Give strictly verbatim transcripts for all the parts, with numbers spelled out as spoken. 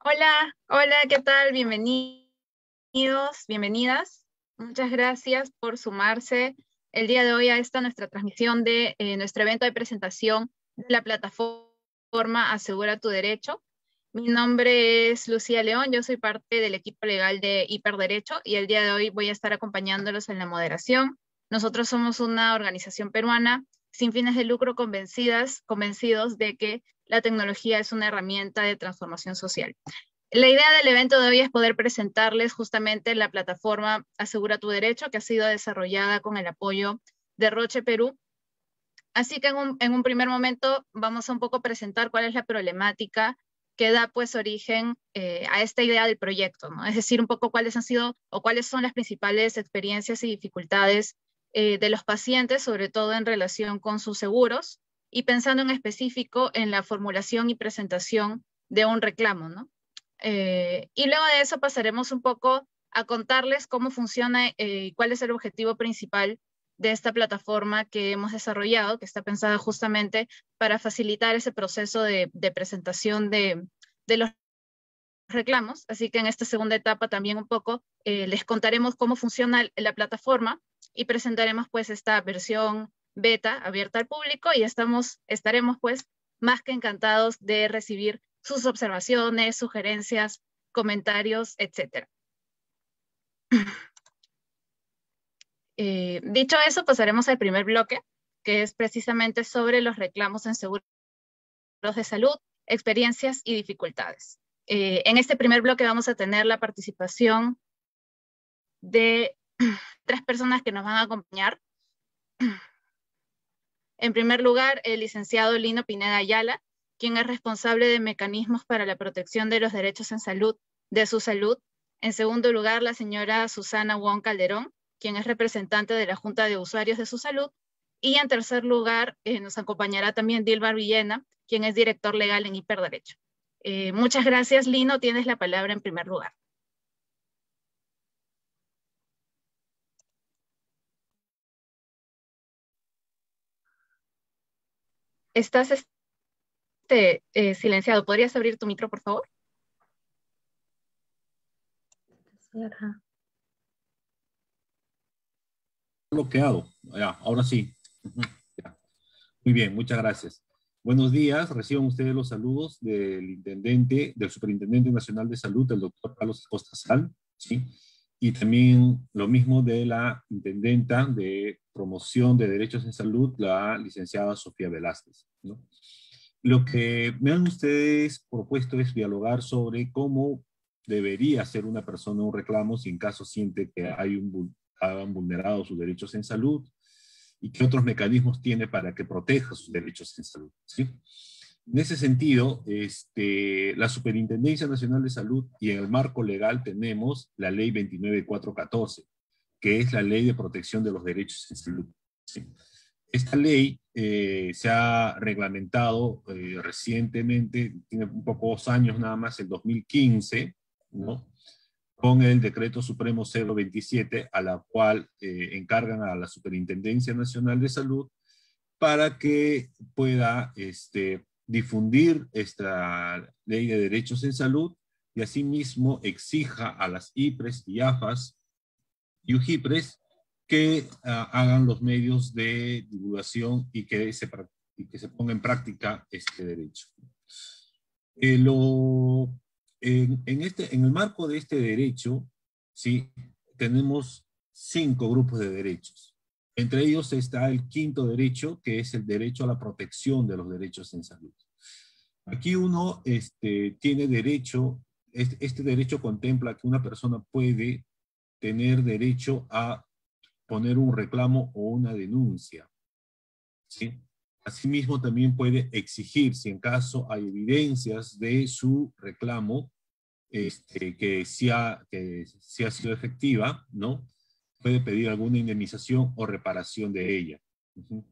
Hola, hola, ¿qué tal? Bienvenidos, bienvenidas. Muchas gracias por sumarse el día de hoy a esta nuestra transmisión de eh, nuestro evento de presentación de la plataforma Asegura tu Derecho. Mi nombre es Lucía León, yo soy parte del equipo legal de Hiperderecho y el día de hoy voy a estar acompañándolos en la moderación. Nosotros somos una organización peruana sin fines de lucro convencidas, convencidos de que la tecnología es una herramienta de transformación social. La idea del evento de hoy es poder presentarles justamente la plataforma Asegura tu Derecho, que ha sido desarrollada con el apoyo de Roche Perú. Así que en un, en un primer momento vamos a un poco presentar cuál es la problemática que da pues origen eh, a esta idea del proyecto, ¿no? Es decir, un poco cuáles han sido o cuáles son las principales experiencias y dificultades eh, de los pacientes, sobre todo en relación con sus seguros, y pensando en específico en la formulación y presentación de un reclamo, ¿no? Eh, y luego de eso pasaremos un poco a contarles cómo funciona y eh, cuál es el objetivo principal de esta plataforma que hemos desarrollado, que está pensada justamente para facilitar ese proceso de, de presentación de, de, los reclamos. Así que en esta segunda etapa también un poco eh, les contaremos cómo funciona la plataforma y presentaremos pues esta versión beta abierta al público y estamos, estaremos pues más que encantados de recibir sus observaciones, sugerencias, comentarios, etcétera. Eh, dicho eso, pasaremos al primer bloque, que es precisamente sobre los reclamos en seguros de salud, experiencias y dificultades. Eh, en este primer bloque vamos a tener la participación de tres personas que nos van a acompañar. En primer lugar, el licenciado Lino Pineda Ayala, quien es responsable de mecanismos para la protección de los derechos en salud de su salud. En segundo lugar, la señora Susana Wong Calderón, quien es representante de la Junta de Usuarios de su Salud. Y en tercer lugar, eh, nos acompañará también Dilbar Villena, quien es director legal en Hiperderecho. Eh, muchas gracias, Lino. Tienes la palabra en primer lugar. Estás este, eh, silenciado. ¿Podrías abrir tu micro, por favor? Cierra. Bloqueado. Ya, ahora sí. Uh-huh. Ya. Muy bien, muchas gracias. Buenos días, reciban ustedes los saludos del intendente, del Superintendente Nacional de Salud, el doctor Carlos Acosta Sal, ¿sí? Y también lo mismo de la Intendenta de Promoción de Derechos en Salud, la licenciada Sofía Velázquez, ¿no? Lo que me han ustedes propuesto es dialogar sobre cómo debería hacer una persona un reclamo si en caso siente que hay un, han vulnerado sus derechos en salud, y qué otros mecanismos tiene para que proteja sus derechos en salud, ¿sí? En ese sentido, este, la Superintendencia Nacional de Salud y en el marco legal tenemos la Ley veintinueve mil cuatrocientos catorce, que es la Ley de Protección de los Derechos en Salud, ¿sí? Esta ley eh, se ha reglamentado eh, recientemente, tiene un pocos años nada más, el dos mil quince, ¿no? Con el Decreto Supremo cero veintisiete, a la cual eh, encargan a la Superintendencia Nacional de Salud para que pueda este, difundir esta ley de derechos en salud y asimismo exija a las IPRES y AFAS y UJIPRES que uh, hagan los medios de divulgación y que se, y que se ponga en práctica este derecho. Eh, lo, en, en, este, en el marco de este derecho, ¿sí? Tenemos cinco grupos de derechos. Entre ellos está el quinto derecho, que es el derecho a la protección de los derechos en salud. Aquí uno este, tiene derecho, este, este derecho contempla que una persona puede tener derecho a poner un reclamo o una denuncia, ¿sí? Asimismo, también puede exigir, si en caso hay evidencias de su reclamo, este, que, sí ha, que sí ha sido efectiva, ¿no? Puede pedir alguna indemnización o reparación de ella. Uh-huh.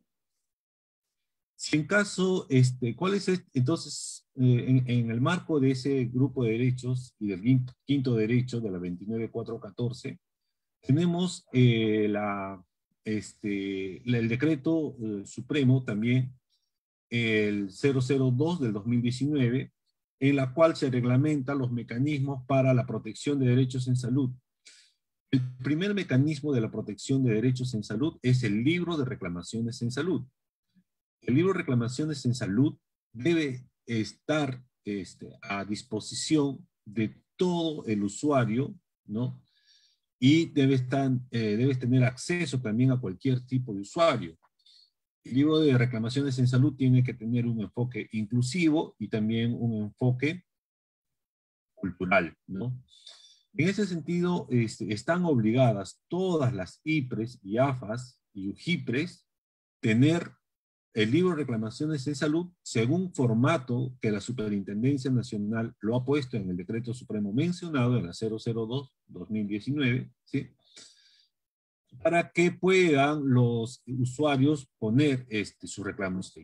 Si en caso, este, ¿cuál es este? Entonces, eh, en, en el marco de ese grupo de derechos y del quinto, quinto derecho de la veintinueve mil cuatrocientos catorce, tenemos eh, la, este, el decreto eh, supremo también, el cero cero dos del dos mil diecinueve, en la cual se reglamentan los mecanismos para la protección de derechos en salud. El primer mecanismo de la protección de derechos en salud es el libro de reclamaciones en salud. El libro de reclamaciones en salud debe estar este, a disposición de todo el usuario, ¿no? Y debe, estar, eh, debes tener acceso también a cualquier tipo de usuario. El libro de reclamaciones en salud tiene que tener un enfoque inclusivo y también un enfoque cultural, ¿no? En ese sentido, este, están obligadas todas las I P R E S y A F As y U J I P R E S tener el libro de reclamaciones en salud según formato que la Superintendencia Nacional lo ha puesto en el decreto supremo mencionado en la cero cero dos guión dos mil diecinueve, ¿sí? Para que puedan los usuarios poner este, sus reclamos.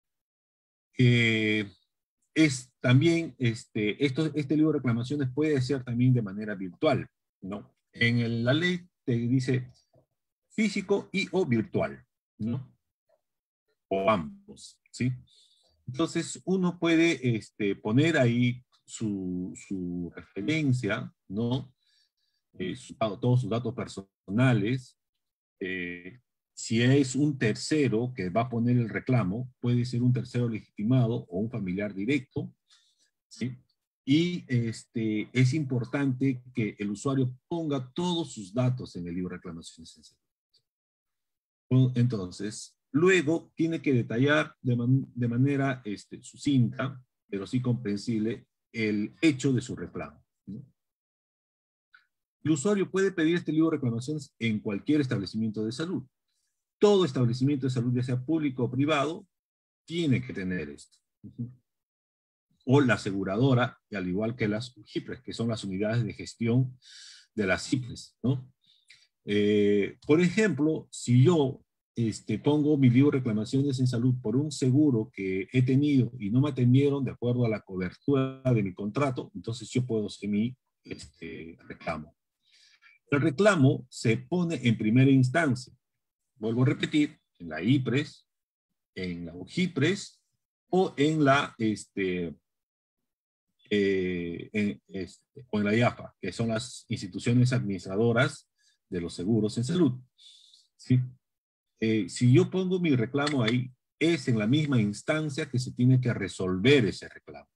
Eh, es también, este, esto, este libro de reclamaciones puede ser también de manera virtual, ¿no? En el, la ley te dice físico y o virtual, ¿no? O ambos, ¿sí? Entonces uno puede este, poner ahí su, su referencia, ¿no? Eh, su, todos sus datos personales. Eh, si es un tercero que va a poner el reclamo, puede ser un tercero legitimado o un familiar directo, ¿sí? Y este, es importante que el usuario ponga todos sus datos en el libro de reclamaciones. Entonces, luego tiene que detallar de, man, de manera este, sucinta, pero sí comprensible, el hecho de su reclamo, ¿no? El usuario puede pedir este libro de reclamaciones en cualquier establecimiento de salud. Todo establecimiento de salud, ya sea público o privado, tiene que tener esto. O la aseguradora, y al igual que las U J I P R E S, que son las unidades de gestión de las I P R E S, ¿no? Eh, por ejemplo, si yo este, pongo mi libro de reclamaciones en salud por un seguro que he tenido y no me atendieron de acuerdo a la cobertura de mi contrato, entonces yo puedo hacer mi este, reclamo. El reclamo se pone en primera instancia. Vuelvo a repetir, en la I P R E S, en la U J I P R E S o en la, este, eh, en, este, o en la I A F A, que son las instituciones administradoras de los seguros en salud. ¿Sí? Eh, si yo pongo mi reclamo ahí, es en la misma instancia que se tiene que resolver ese reclamo.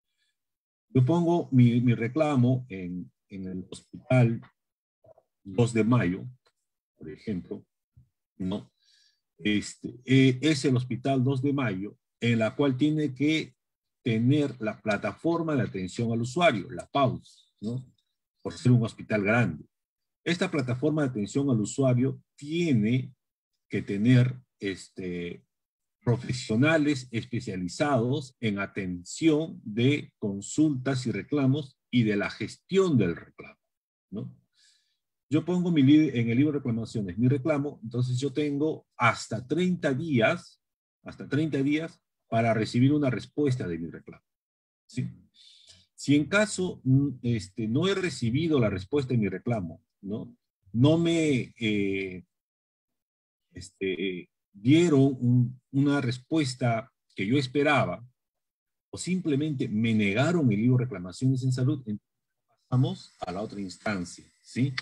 Yo pongo mi, mi reclamo en, en el hospital dos de mayo, por ejemplo, ¿no? Este, eh, es el hospital dos de mayo, en la cual tiene que tener la plataforma de atención al usuario, la P A U S, ¿no? Por ser un hospital grande. Esta plataforma de atención al usuario tiene que tener este, profesionales especializados en atención de consultas y reclamos y de la gestión del reclamo, ¿no? Yo pongo mi en el libro de reclamaciones mi reclamo, entonces yo tengo hasta treinta días, hasta treinta días para recibir una respuesta de mi reclamo, ¿sí? Si en caso este, no he recibido la respuesta de mi reclamo, ¿no? No me eh, este, dieron un, una respuesta que yo esperaba, o simplemente me negaron el libro de reclamaciones en salud, entonces pasamos a la otra instancia, ¿sí?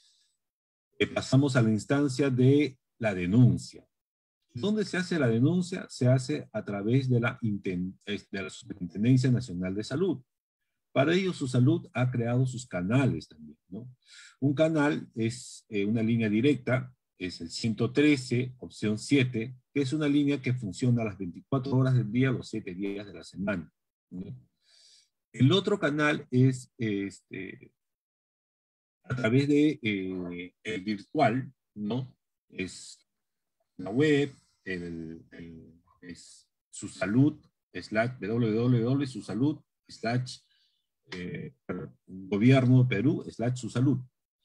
Pasamos a la instancia de la denuncia. ¿Dónde se hace la denuncia? Se hace a través de la, de la Superintendencia Nacional de Salud. Para ello, su salud ha creado sus canales también, ¿no? Un canal es eh, una línea directa, es el ciento trece, opción siete, que es una línea que funciona a las veinticuatro horas del día, los siete días de la semana, ¿no? El otro canal es este, a través de eh, el virtual, ¿no? Es la web, el, el, es su salud, slash www, su salud, slash eh, gobierno de Perú, slash su salud.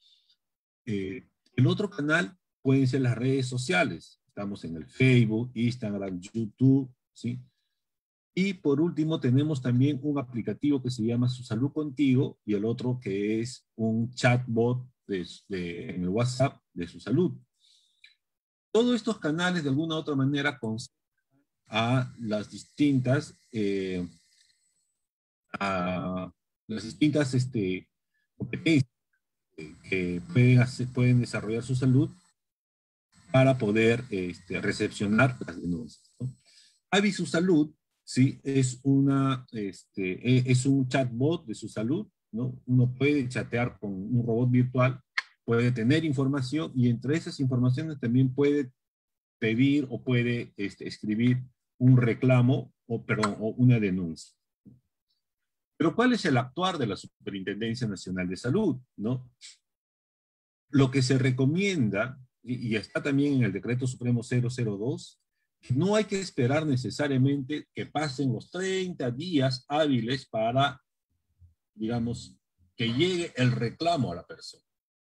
Eh, el otro canal pueden ser las redes sociales. Estamos en el Facebook, Instagram, YouTube, ¿sí? Y por último tenemos también un aplicativo que se llama Su Salud Contigo y el otro que es un chatbot de, de, en el WhatsApp de Su Salud. Todos estos canales de alguna u otra manera concentran a las distintas eh, a las distintas este, competencias que pueden, hacer, pueden desarrollar su salud para poder este, recepcionar las denuncias, ¿no? Avi Su Salud, ¿sí? Es, una, este, es un chatbot de su salud, ¿no? Uno puede chatear con un robot virtual, puede tener información y entre esas informaciones también puede pedir o puede este, escribir un reclamo o, perdón, o una denuncia. Pero ¿cuál es el actuar de la Superintendencia Nacional de Salud, ¿no? Lo que se recomienda, y, y está también en el Decreto Supremo cero cero dos, no hay que esperar necesariamente que pasen los treinta días hábiles para, digamos, que llegue el reclamo a la persona.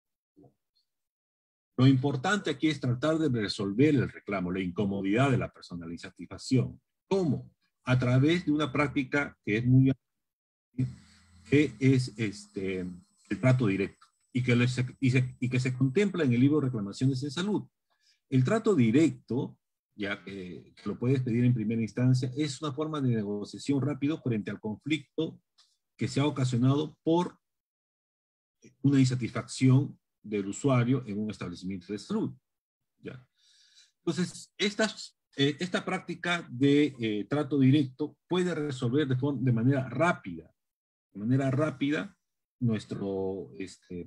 Lo importante aquí es tratar de resolver el reclamo, la incomodidad de la persona, la insatisfacción. ¿Cómo? A través de una práctica que es muy que es este, el trato directo y que, les, y, se, y que se contempla en el libro de reclamaciones en salud. El trato directo, ya que, que lo puedes pedir en primera instancia, es una forma de negociación rápido frente al conflicto que se ha ocasionado por una insatisfacción del usuario en un establecimiento de salud. ¿Ya? Entonces, estas, eh, esta práctica de eh, trato directo puede resolver de, de manera rápida, de manera rápida, nuestro, este,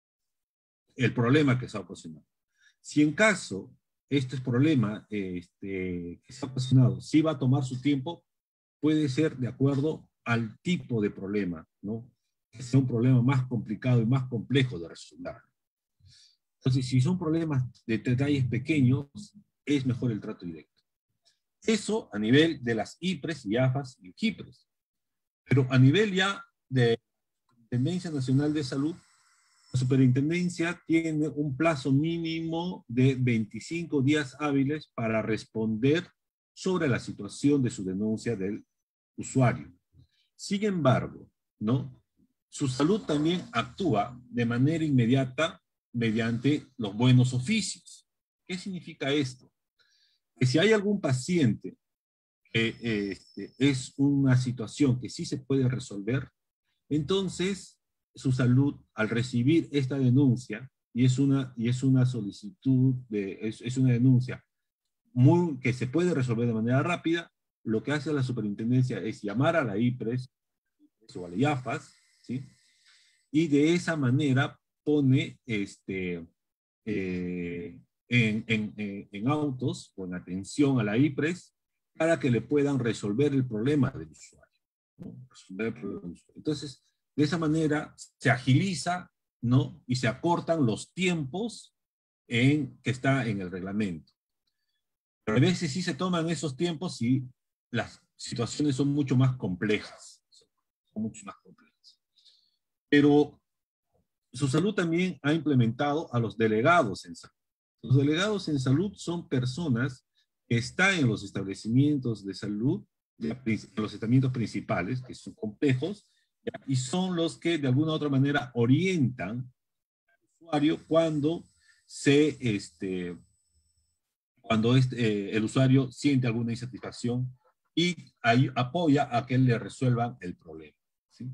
el problema que se ha ocasionado. Si en caso este problema este, que se ha ocasionado sí va a tomar su tiempo, puede ser de acuerdo al tipo de problema, ¿no? Que sea un problema más complicado y más complejo de resolver. Entonces, si son problemas de detalles pequeños, es mejor el trato directo. Eso a nivel de las I P R E S y A F A S y G I P R E S. Pero a nivel ya de Superintendencia Nacional de Salud, la superintendencia tiene un plazo mínimo de veinticinco días hábiles para responder sobre la situación de su denuncia del usuario. Sin embargo, ¿no? Su salud también actúa de manera inmediata mediante los buenos oficios. ¿Qué significa esto? Que si hay algún paciente que eh, este, es una situación que sí se puede resolver, entonces su salud, al recibir esta denuncia, y es una, y es una solicitud, de, es, es una denuncia muy, que se puede resolver de manera rápida, lo que hace la superintendencia es llamar a la I P R E S o a la I A F A S, ¿sí? Y de esa manera pone este, eh, en, en, en autos o en atención a la I P R E S para que le puedan resolver el problema del usuario, ¿no? Resolver el problema del usuario. Entonces, de esa manera se agiliza, ¿no? Y se acortan los tiempos en, que está en el reglamento. Pero a veces sí se toman esos tiempos y las situaciones son mucho más complejas. Son mucho más complejas. Pero su salud también ha implementado a los delegados en salud. Los delegados en salud son personas que están en los establecimientos de salud, en los establecimientos principales, que son complejos, y son los que de alguna u otra manera orientan al usuario cuando, se, este, cuando este, eh, el usuario siente alguna insatisfacción y ahí apoya a que le resuelvan el problema, ¿sí?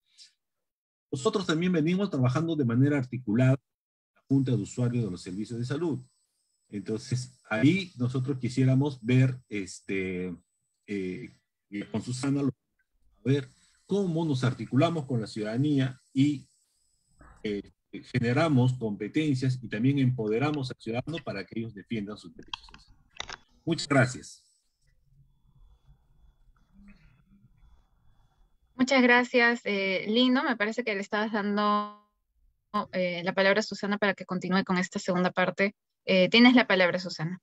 Nosotros también venimos trabajando de manera articulada con la Junta de Usuarios de los Servicios de Salud. Entonces, ahí nosotros quisiéramos ver, este, eh, con Susana, a ver cómo nos articulamos con la ciudadanía y eh, generamos competencias y también empoderamos al ciudadano para que ellos defiendan sus derechos. Muchas gracias. Muchas gracias, eh, Lino. Me parece que le estabas dando eh, la palabra a Susana para que continúe con esta segunda parte. Eh, tienes la palabra, Susana.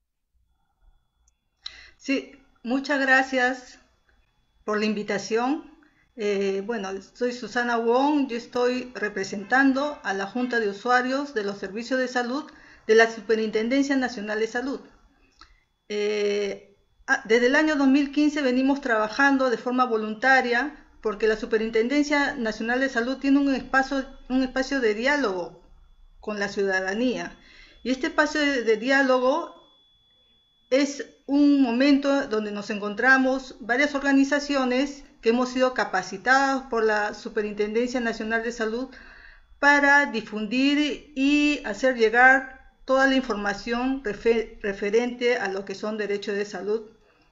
Sí, muchas gracias por la invitación. Eh, bueno, soy Susana Wong, yo estoy representando a la Junta de Usuarios de los Servicios de Salud de la Superintendencia Nacional de Salud. Eh, desde el año dos mil quince venimos trabajando de forma voluntaria porque la Superintendencia Nacional de Salud tiene un espacio, un espacio de diálogo con la ciudadanía. Y este espacio de, de diálogo es un momento donde nos encontramos varias organizaciones que hemos sido capacitados por la Superintendencia Nacional de Salud para difundir y hacer llegar toda la información refer referente a lo que son derechos de salud.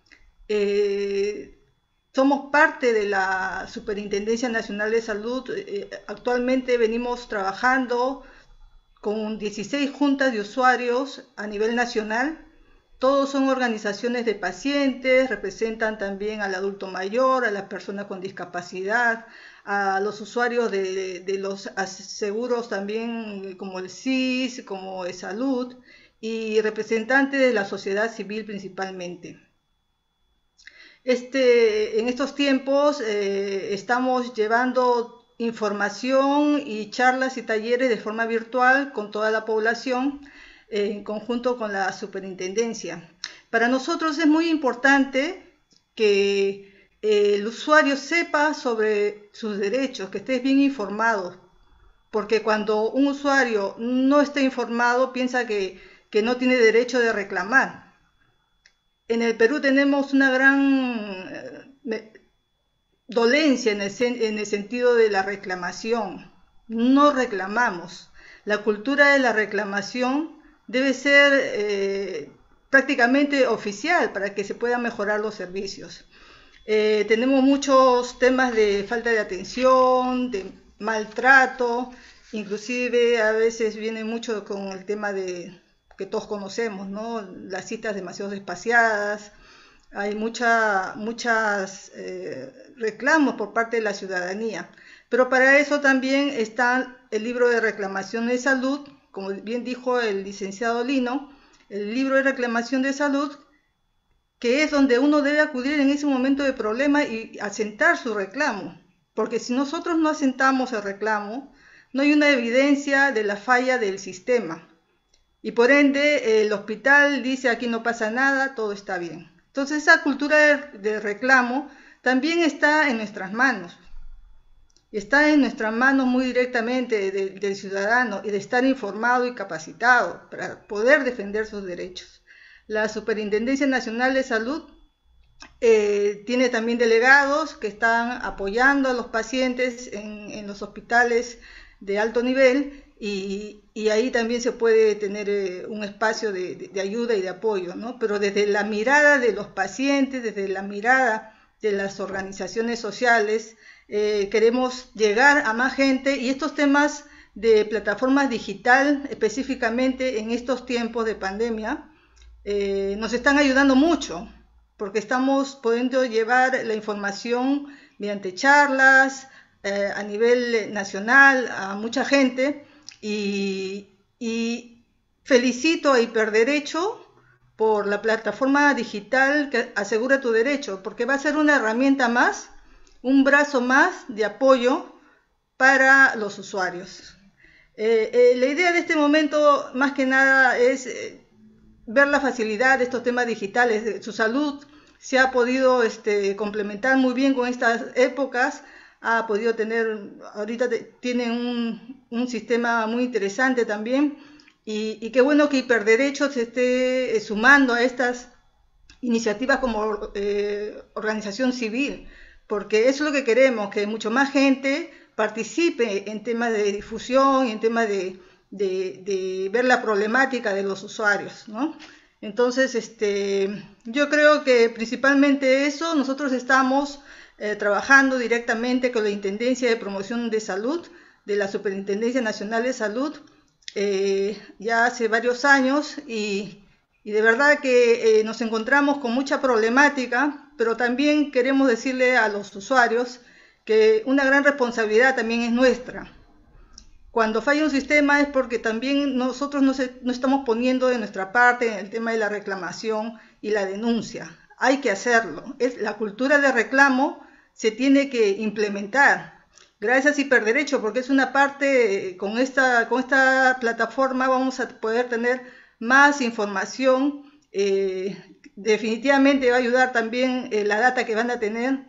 Eh, somos parte de la Superintendencia Nacional de Salud. Eh, actualmente venimos trabajando con dieciséis juntas de usuarios a nivel nacional. Todos son organizaciones de pacientes, representan también al adulto mayor, a las personas con discapacidad, a los usuarios de, de los seguros también como el S I S, como el Salud, y representantes de la sociedad civil principalmente. Este, en estos tiempos eh, estamos llevando información y charlas y talleres de forma virtual con toda la población, en conjunto con la superintendencia. Para nosotros es muy importante que eh, el usuario sepa sobre sus derechos, que esté bien informado, porque cuando un usuario no está informado piensa que, que no tiene derecho de reclamar. En el Perú tenemos una gran eh, dolencia en el, en el sentido de la reclamación. No reclamamos. La cultura de la reclamación debe ser eh, prácticamente oficial para que se puedan mejorar los servicios. Eh, tenemos muchos temas de falta de atención, de maltrato, inclusive a veces viene mucho con el tema de que todos conocemos, ¿no? Las citas demasiado espaciadas. Hay mucha, muchas eh, reclamos por parte de la ciudadanía. Pero para eso también está el libro de reclamación de salud, como bien dijo el licenciado Lino, el libro de reclamación de salud, que es donde uno debe acudir en ese momento de problema y asentar su reclamo. Porque si nosotros no asentamos el reclamo, no hay una evidencia de la falla del sistema. Y por ende, el hospital dice aquí no pasa nada, todo está bien. Entonces esa cultura de, de reclamo también está en nuestras manos. Está en nuestras manos muy directamente de, del ciudadano y de estar informado y capacitado para poder defender sus derechos. La Superintendencia Nacional de Salud eh, tiene también delegados que están apoyando a los pacientes en, en los hospitales de alto nivel y, y ahí también se puede tener eh, un espacio de, de, de ayuda y de apoyo, ¿no? Pero desde la mirada de los pacientes, desde la mirada de las organizaciones sociales, Eh, queremos llegar a más gente y estos temas de plataformas digital, específicamente en estos tiempos de pandemia, eh, nos están ayudando mucho porque estamos pudiendo llevar la información mediante charlas eh, a nivel nacional a mucha gente y, y felicito a Hiperderecho por la plataforma digital que asegura tu derecho, porque va a ser una herramienta más, un brazo más de apoyo para los usuarios. Eh, eh, la idea de este momento, más que nada, es eh, ver la facilidad de estos temas digitales. Su salud se ha podido este, complementar muy bien con estas épocas, ha podido tener, ahorita te, tienen un, un sistema muy interesante también, y, y qué bueno que Hiperderecho se esté eh, sumando a estas iniciativas como eh, organización civil, porque eso es lo que queremos, que mucho más gente participe en temas de difusión y en temas de, de, de ver la problemática de los usuarios, ¿no? Entonces, este, yo creo que principalmente eso, nosotros estamos eh, trabajando directamente con la Intendencia de Promoción de Salud, de la Superintendencia Nacional de Salud, eh, ya hace varios años, y, y de verdad que eh, nos encontramos con mucha problemática, pero también queremos decirle a los usuarios que una gran responsabilidad también es nuestra. Cuando falla un sistema es porque también nosotros no, se, no estamos poniendo de nuestra parte en el tema de la reclamación y la denuncia. Hay que hacerlo. Es, la cultura de reclamo se tiene que implementar. Gracias a Hiperderecho, porque es una parte, con esta, con esta plataforma vamos a poder tener más información. Eh, definitivamente va a ayudar también eh, la data que van a tener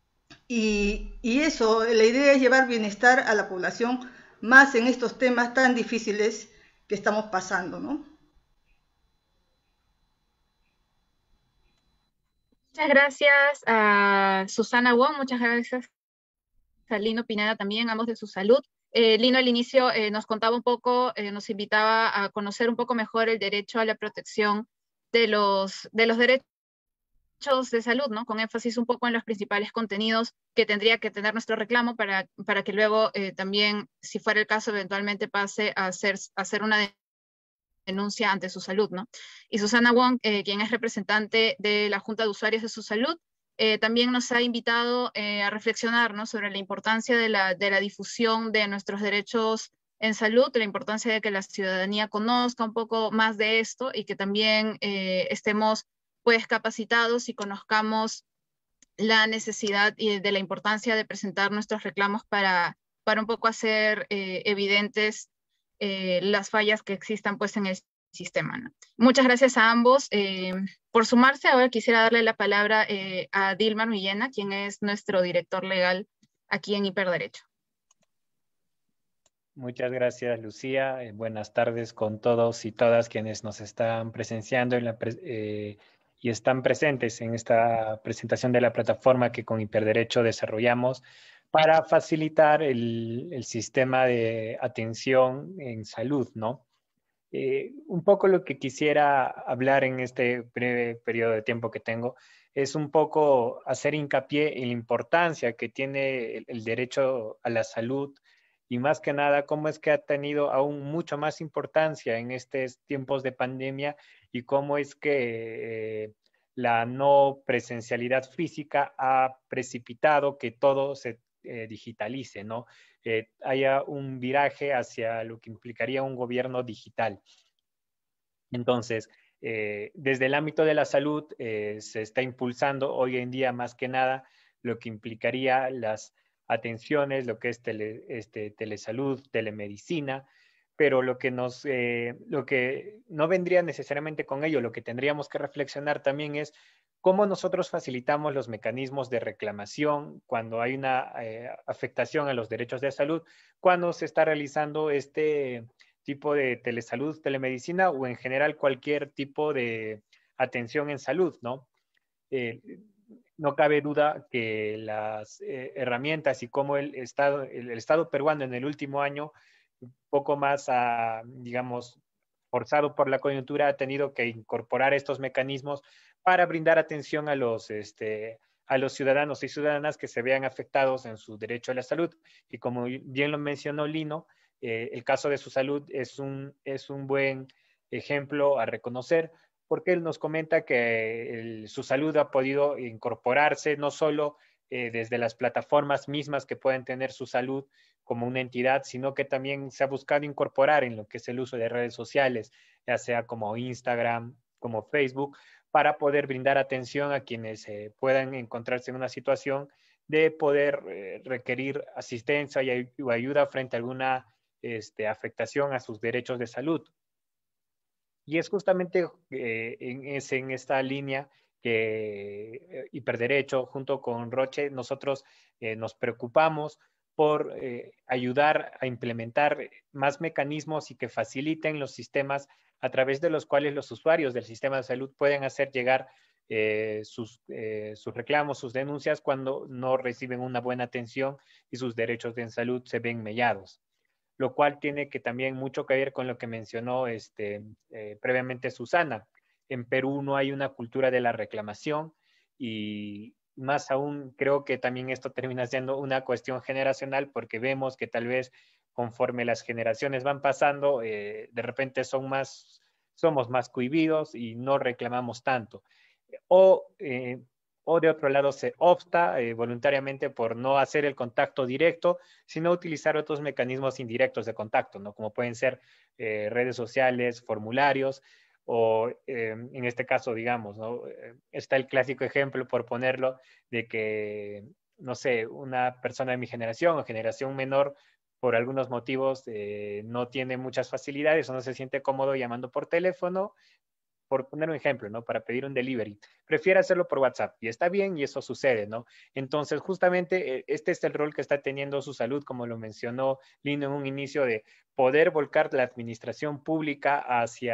y, y eso, la idea es llevar bienestar a la población más en estos temas tan difíciles que estamos pasando, ¿no? Muchas gracias a Susana Wong, muchas gracias a Lino Pineda también, ambos de su salud. Eh, Lino al inicio eh, nos contaba un poco, eh, nos invitaba a conocer un poco mejor el derecho a la protección de los, de los derechos de salud, ¿no? Con énfasis un poco en los principales contenidos que tendría que tener nuestro reclamo para, para que luego eh, también, si fuera el caso, eventualmente pase a hacer, a hacer una denuncia ante su salud, ¿no? Y Susana Wong, eh, quien es representante de la Junta de Usuarios de su salud, eh, también nos ha invitado eh, a reflexionar, ¿no?, sobre la importancia de la, de la difusión de nuestros derechos en salud, la importancia de que la ciudadanía conozca un poco más de esto y que también eh, estemos pues capacitados y conozcamos la necesidad y de la importancia de presentar nuestros reclamos para, para un poco hacer eh, evidentes eh, las fallas que existan pues en el sistema, ¿no? Muchas gracias a ambos eh, por sumarse. Ahora quisiera darle la palabra eh, a Dilmar Millena, quien es nuestro director legal aquí en Hiperderecho. Muchas gracias, Lucía. Eh, buenas tardes con todos y todas quienes nos están presenciando en la pre eh, y están presentes en esta presentación de la plataforma que con Hiperderecho desarrollamos para facilitar el, el sistema de atención en salud, ¿no? Eh, un poco lo que quisiera hablar en este breve periodo de tiempo que tengo es un poco hacer hincapié en la importancia que tiene el, el derecho a la salud y más que nada cómo es que ha tenido aún mucho más importancia en estos tiempos de pandemia y cómo es que eh, la no presencialidad física ha precipitado que todo se eh, digitalice, ¿no? Eh, haya un viraje hacia lo que implicaría un gobierno digital. Entonces, eh, desde el ámbito de la salud eh, se está impulsando hoy en día más que nada lo que implicaría las atenciones, lo que es tele, este, telesalud, telemedicina, pero lo que, nos, eh, lo que no vendría necesariamente con ello, lo que tendríamos que reflexionar también es cómo nosotros facilitamos los mecanismos de reclamación cuando hay una eh, afectación a los derechos de salud, cuando se está realizando este tipo de telesalud, telemedicina o en general cualquier tipo de atención en salud, ¿no? Eh, no cabe duda que las eh, herramientas y cómo el Estado, el, el Estado peruano en el último año, un poco más, a, digamos, forzado por la coyuntura, ha tenido que incorporar estos mecanismos para brindar atención a los, este, a los ciudadanos y ciudadanas que se vean afectados en su derecho a la salud. Y como bien lo mencionó Lino, eh, el caso de su salud es un, es un buen ejemplo a reconocer, porque él nos comenta que el, su salud ha podido incorporarse no solo eh, desde las plataformas mismas que pueden tener su salud como una entidad, sino que también se ha buscado incorporar en lo que es el uso de redes sociales, ya sea como Instagram, como Facebook, para poder brindar atención a quienes eh, puedan encontrarse en una situación de poder eh, requerir asistencia y, y ayuda frente a alguna este, afectación a sus derechos de salud. Y es justamente eh, en, es en esta línea que eh, Hiperderecho, junto con Roche, nosotros eh, nos preocupamos por eh, ayudar a implementar más mecanismos y que faciliten los sistemas a través de los cuales los usuarios del sistema de salud pueden hacer llegar eh, sus, eh, sus reclamos, sus denuncias cuando no reciben una buena atención y sus derechos de salud se ven mellados, lo cual tiene que también mucho que ver con lo que mencionó este, eh, previamente Susana. En Perú no hay una cultura de la reclamación y más aún creo que también esto termina siendo una cuestión generacional porque vemos que tal vez conforme las generaciones van pasando, eh, de repente son más, somos más cohibidos y no reclamamos tanto. O eh, o de otro lado se opta eh, voluntariamente por no hacer el contacto directo, sino utilizar otros mecanismos indirectos de contacto, ¿no? Como pueden ser eh, redes sociales, formularios, o eh, en este caso, digamos, ¿no? Está el clásico ejemplo, por ponerlo, de que, no sé, una persona de mi generación o generación menor, por algunos motivos, eh, no tiene muchas facilidades o no se siente cómodo llamando por teléfono, por poner un ejemplo, ¿no? Para pedir un delivery, prefiere hacerlo por WhatsApp y está bien y eso sucede, ¿no? Entonces, justamente este es el rol que está teniendo su salud, como lo mencionó Lino en un inicio, de poder volcar la administración pública hacia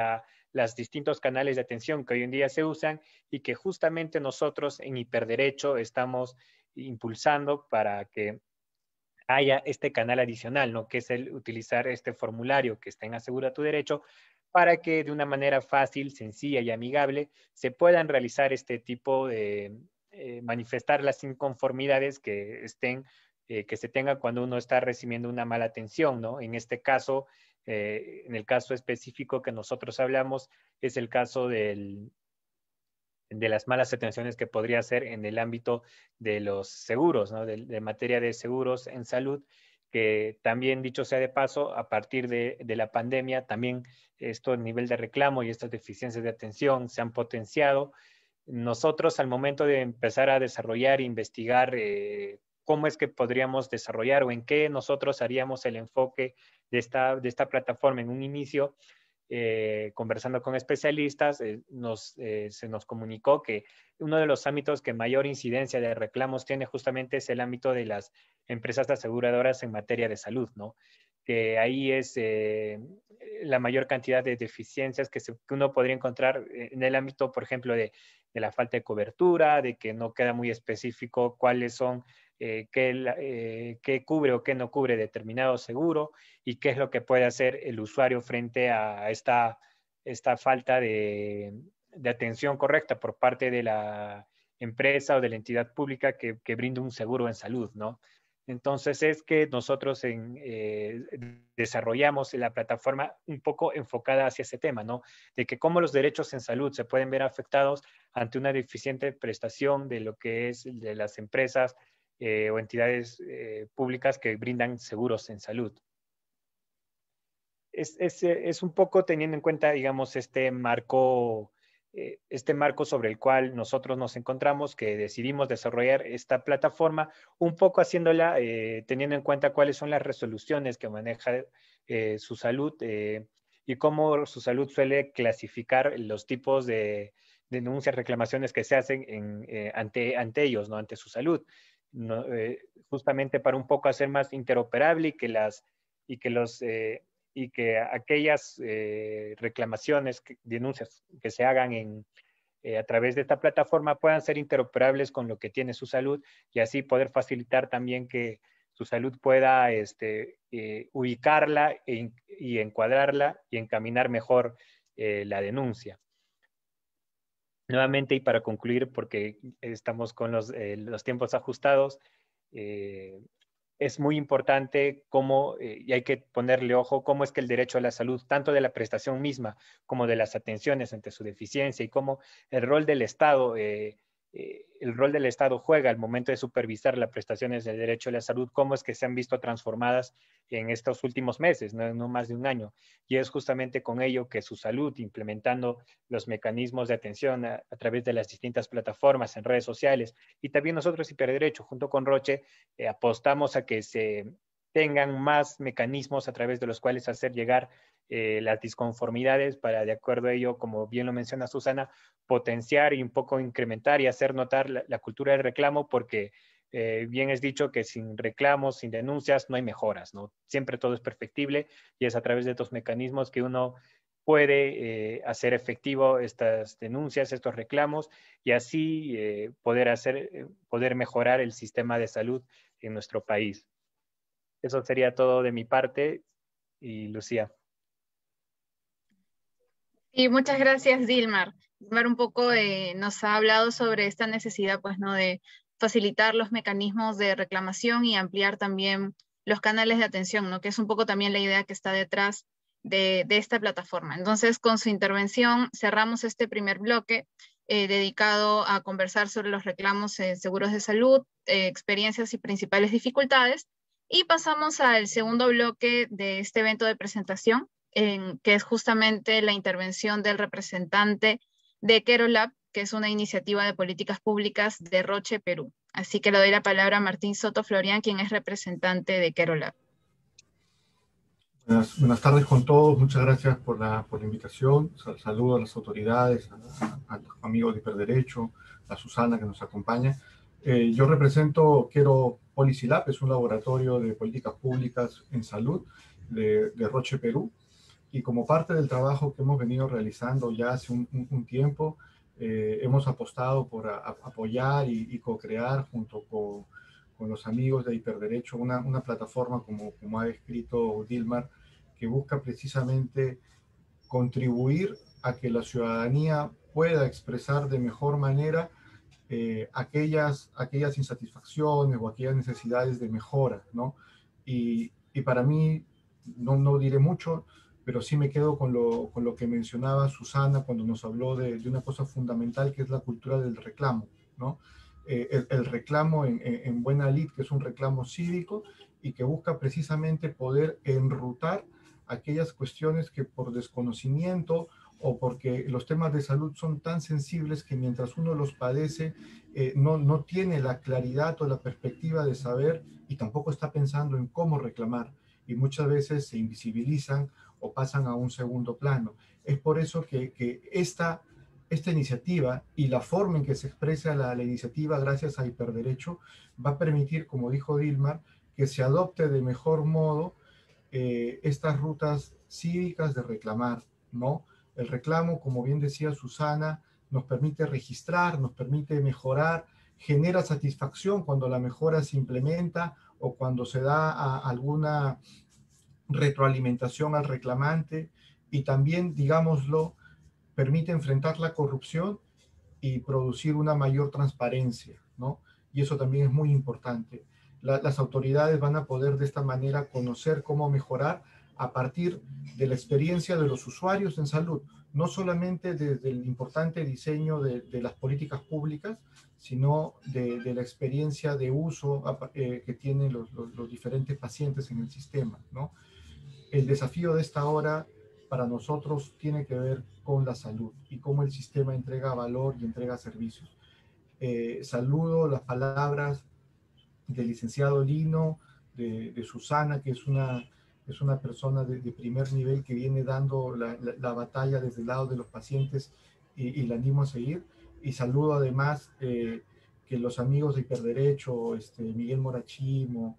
los distintos canales de atención que hoy en día se usan y que justamente nosotros en Hiperderecho estamos impulsando para que haya este canal adicional, ¿no? Que es el utilizar este formulario que está en Asegura tu Derecho para que de una manera fácil, sencilla y amigable se puedan realizar este tipo de eh, manifestar las inconformidades que estén, eh, que se tenga cuando uno está recibiendo una mala atención, ¿no? En este caso, eh, en el caso específico que nosotros hablamos, es el caso del, de las malas atenciones que podría ser en el ámbito de los seguros, ¿no? de, de materia de seguros en salud, que también, dicho sea de paso, a partir de, de la pandemia, también esto, el nivel de reclamo y estas deficiencias de atención se han potenciado. Nosotros, al momento de empezar a desarrollar e investigar eh, cómo es que podríamos desarrollar o en qué nosotros haríamos el enfoque de esta, de esta plataforma en un inicio, Eh, conversando con especialistas, eh, nos, eh, se nos comunicó que uno de los ámbitos que mayor incidencia de reclamos tiene justamente es el ámbito de las empresas aseguradoras en materia de salud, ¿no? Que ahí es eh, la mayor cantidad de deficiencias que, se, que uno podría encontrar en el ámbito, por ejemplo, de, de la falta de cobertura, de que no queda muy específico cuáles son Eh, qué, eh, qué cubre o qué no cubre determinado seguro y qué es lo que puede hacer el usuario frente a esta, esta falta de, de atención correcta por parte de la empresa o de la entidad pública que, que brinda un seguro en salud, ¿no? Entonces es que nosotros en, eh, desarrollamos la plataforma un poco enfocada hacia ese tema, ¿no? De que cómo los derechos en salud se pueden ver afectados ante una deficiente prestación de lo que es de las empresas Eh, o entidades eh, públicas que brindan seguros en salud. Es, es, es un poco teniendo en cuenta, digamos, este marco, eh, este marco sobre el cual nosotros nos encontramos, que decidimos desarrollar esta plataforma, un poco haciéndola, eh, teniendo en cuenta cuáles son las resoluciones que maneja eh, su salud eh, y cómo su salud suele clasificar los tipos de denuncias, reclamaciones que se hacen en, eh, ante, ante ellos, ¿no? Ante su salud. No, eh, justamente para un poco hacer más interoperable y que las y que los eh, y que aquellas eh, reclamaciones, que, denuncias que se hagan en, eh, a través de esta plataforma puedan ser interoperables con lo que tiene su salud y así poder facilitar también que su salud pueda este, eh, ubicarla e, y encuadrarla y encaminar mejor eh, la denuncia. Nuevamente, y para concluir, porque estamos con los, eh, los tiempos ajustados, eh, es muy importante cómo, eh, y hay que ponerle ojo, cómo es que el derecho a la salud, tanto de la prestación misma como de las atenciones ante su deficiencia y cómo el rol del Estado, eh, eh, el rol del Estado juega al momento de supervisar las prestaciones del derecho a la salud, cómo es que se han visto transformadas en estos últimos meses, no, no más de un año. Y es justamente con ello que su salud, implementando los mecanismos de atención a, a través de las distintas plataformas en redes sociales, y también nosotros, Hiperderecho, junto con Roche, eh, apostamos a que se tengan más mecanismos a través de los cuales hacer llegar eh, las disconformidades para, de acuerdo a ello, como bien lo menciona Susana, potenciar y un poco incrementar y hacer notar la, la cultura del reclamo, porque eh, bien es dicho que sin reclamos, sin denuncias, no hay mejoras, ¿no? Siempre todo es perfectible y es a través de estos mecanismos que uno puede eh, hacer efectivo estas denuncias, estos reclamos y así eh, poder, hacer, eh, poder mejorar el sistema de salud en nuestro país. Eso sería todo de mi parte y Lucía. Y muchas gracias, Dilmar. Dilmar un poco eh, nos ha hablado sobre esta necesidad, pues, ¿no? De facilitar los mecanismos de reclamación y ampliar también los canales de atención, ¿no? Que es un poco también la idea que está detrás de, de esta plataforma. Entonces, con su intervención cerramos este primer bloque eh, dedicado a conversar sobre los reclamos en seguros de salud, eh, experiencias y principales dificultades. Y pasamos al segundo bloque de este evento de presentación, en, que es justamente la intervención del representante de Kerolab, que es una iniciativa de políticas públicas de Roche, Perú. Así que le doy la palabra a Martín Soto Florián, quien es representante de Kerolab. Buenas, buenas tardes con todos, muchas gracias por la, por la invitación. Saludo a las autoridades, a, a los amigos de Hiperderecho, a Susana que nos acompaña. Eh, yo represento Kero Policy Lab, es un laboratorio de políticas públicas en salud de, de Roche, Perú. Y como parte del trabajo que hemos venido realizando ya hace un, un, un tiempo, eh, hemos apostado por a, a apoyar y, y co-crear junto con, con los amigos de Hiperderecho una, una plataforma, como, como ha escrito Dilmar, que busca precisamente contribuir a que la ciudadanía pueda expresar de mejor manera eh, aquellas, aquellas insatisfacciones o aquellas necesidades de mejora, ¿no? Y, y para mí, no, no diré mucho, pero sí me quedo con lo, con lo que mencionaba Susana cuando nos habló de, de una cosa fundamental que es la cultura del reclamo, ¿no? Eh, el, el reclamo en, en, en buena lid, que es un reclamo cívico y que busca precisamente poder enrutar aquellas cuestiones que por desconocimiento o porque los temas de salud son tan sensibles que mientras uno los padece, eh, no, no tiene la claridad o la perspectiva de saber y tampoco está pensando en cómo reclamar. Y muchas veces se invisibilizan o pasan a un segundo plano. Es por eso que, que esta, esta iniciativa y la forma en que se expresa la, la iniciativa gracias a Hiperderecho va a permitir, como dijo Dilmar, que se adopte de mejor modo eh, estas rutas cívicas de reclamar, ¿no? El reclamo, como bien decía Susana, nos permite registrar, nos permite mejorar, genera satisfacción cuando la mejora se implementa o cuando se da a alguna retroalimentación al reclamante y también, digámoslo, permite enfrentar la corrupción y producir una mayor transparencia, ¿no? Y eso también es muy importante. La, las autoridades van a poder de esta manera conocer cómo mejorar a partir de la experiencia de los usuarios en salud, no solamente desde el importante diseño de, de las políticas públicas, sino de, de la experiencia de uso eh, que tienen los, los, los diferentes pacientes en el sistema, ¿no? El desafío de esta hora para nosotros tiene que ver con la salud y cómo el sistema entrega valor y entrega servicios. Eh, saludo las palabras del licenciado Lino, de, de Susana, que es una, es una persona de, de primer nivel que viene dando la, la, la batalla desde el lado de los pacientes y, y la animo a seguir. Y saludo además eh, que los amigos de Hiperderecho, este, Miguel Morachimo,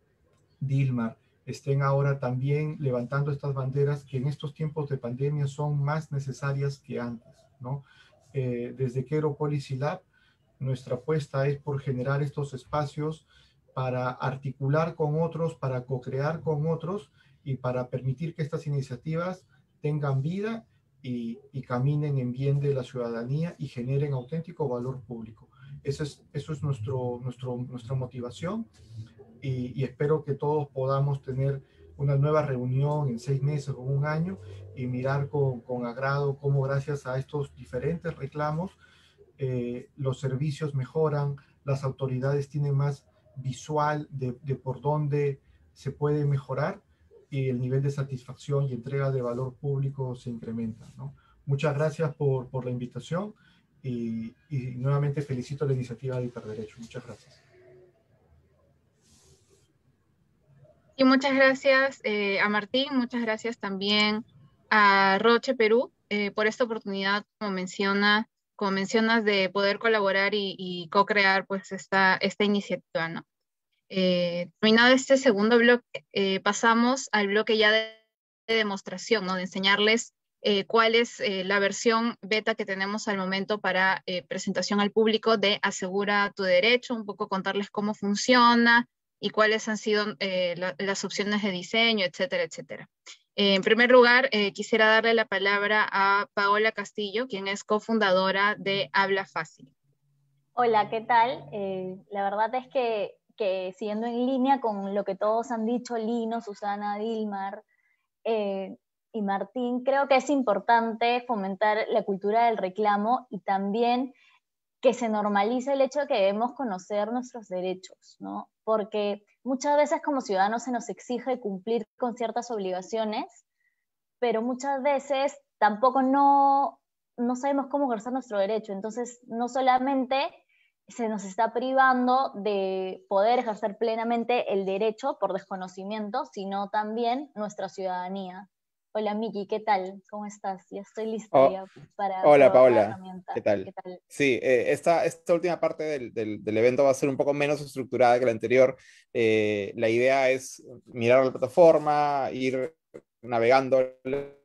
Dilmar, estén ahora también levantando estas banderas que en estos tiempos de pandemia son más necesarias que antes, ¿no? Eh, desde Quero Policy Lab, nuestra apuesta es por generar estos espacios para articular con otros, para co-crear con otros y para permitir que estas iniciativas tengan vida y, y caminen en bien de la ciudadanía y generen auténtico valor público. Eso es, eso es nuestro, nuestro, nuestra motivación. Y, y espero que todos podamos tener una nueva reunión en seis meses o un año y mirar con, con agrado cómo gracias a estos diferentes reclamos eh, los servicios mejoran, las autoridades tienen más visual de, de por dónde se puede mejorar y el nivel de satisfacción y entrega de valor público se incrementa, ¿no? Muchas gracias por, por la invitación y, y nuevamente felicito la iniciativa de Hiperderecho. Muchas gracias. Y muchas gracias eh, a Martín, muchas gracias también a Roche Perú eh, por esta oportunidad, como menciona, como mencionas, de poder colaborar y, y co-crear pues esta, esta iniciativa, ¿no? Eh, terminado este segundo bloque, eh, pasamos al bloque ya de, de demostración, ¿no? De enseñarles eh, cuál es eh, la versión beta que tenemos al momento para eh, presentación al público de Asegura tu Derecho, un poco contarles cómo funciona, y cuáles han sido eh, la, las opciones de diseño, etcétera, etcétera. Eh, en primer lugar, eh, quisiera darle la palabra a Paola Castillo, quien es cofundadora de Habla Fácil. Hola, ¿qué tal? Eh, la verdad es que, que siguiendo en línea con lo que todos han dicho, Lino, Susana, Dilmar eh, y Martín, creo que es importante fomentar la cultura del reclamo y también que se normalice el hecho de que debemos conocer nuestros derechos, ¿no? Porque muchas veces como ciudadanos se nos exige cumplir con ciertas obligaciones, pero muchas veces tampoco no, no sabemos cómo ejercer nuestro derecho. Entonces, no solamente se nos está privando de poder ejercer plenamente el derecho por desconocimiento, sino también nuestra ciudadanía. Hola Miki, ¿qué tal? ¿Cómo estás? Ya estoy lista Oh, ya para hola probar la Paola, herramienta. ¿qué tal? ¿Qué tal? Sí, eh, esta, esta última parte del, del, del evento va a ser un poco menos estructurada que la anterior. Eh, la idea es mirar la plataforma, ir navegando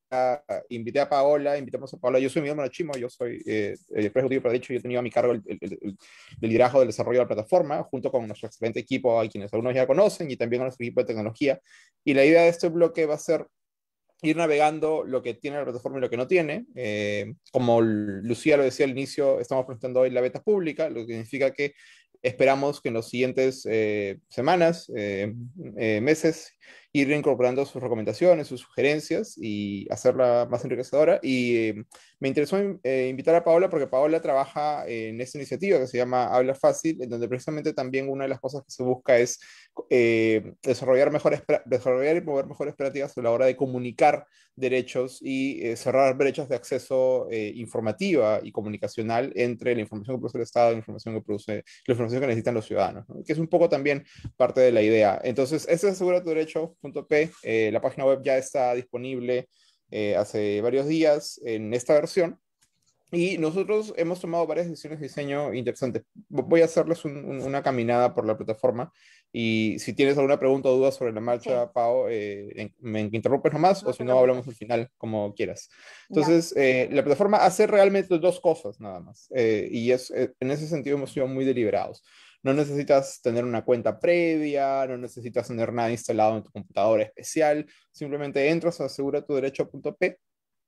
invité a Paola, invitamos a Paola, yo soy Miguel Monachimo, yo soy eh, el ejecutivo, pero de hecho yo he tenido a mi cargo el, el, el, el liderazgo del desarrollo de la plataforma, junto con nuestro excelente equipo, a quienes algunos ya conocen, y también a nuestro equipo de tecnología. Y la idea de este bloque va a ser ir navegando lo que tiene la plataforma y lo que no tiene. Eh, como Lucía lo decía al inicio, estamos presentando hoy la beta pública, lo que significa que esperamos que en las siguientes eh, semanas, eh, eh, meses, ir incorporando sus recomendaciones, sus sugerencias y hacerla más enriquecedora. Y eh, me interesó eh, invitar a Paola porque Paola trabaja en esta iniciativa que se llama Habla Fácil, en donde precisamente también una de las cosas que se busca es eh, desarrollar, mejores, desarrollar y promover mejores prácticas a la hora de comunicar derechos y eh, cerrar brechas de acceso eh, informativa y comunicacional entre la información que produce el Estado y la información que produce, la información que necesitan los ciudadanos, ¿no? Que es un poco también parte de la idea. Entonces, este es asegura tu derecho punto pe, eh, la página web ya está disponible eh, hace varios días en esta versión. Y nosotros hemos tomado varias decisiones de diseño interesantes. Voy a hacerles un, un, una caminada por la plataforma y si tienes alguna pregunta o duda sobre la marcha, sí. Pau, eh, me interrumpes nomás no, o si no, hablamos al final, como quieras. Entonces, eh, la plataforma hace realmente dos cosas nada más. Eh, y es, en ese sentido hemos sido muy deliberados. No necesitas tener una cuenta previa, no necesitas tener nada instalado en tu computadora especial. Simplemente entras a asegura tu derecho punto pe.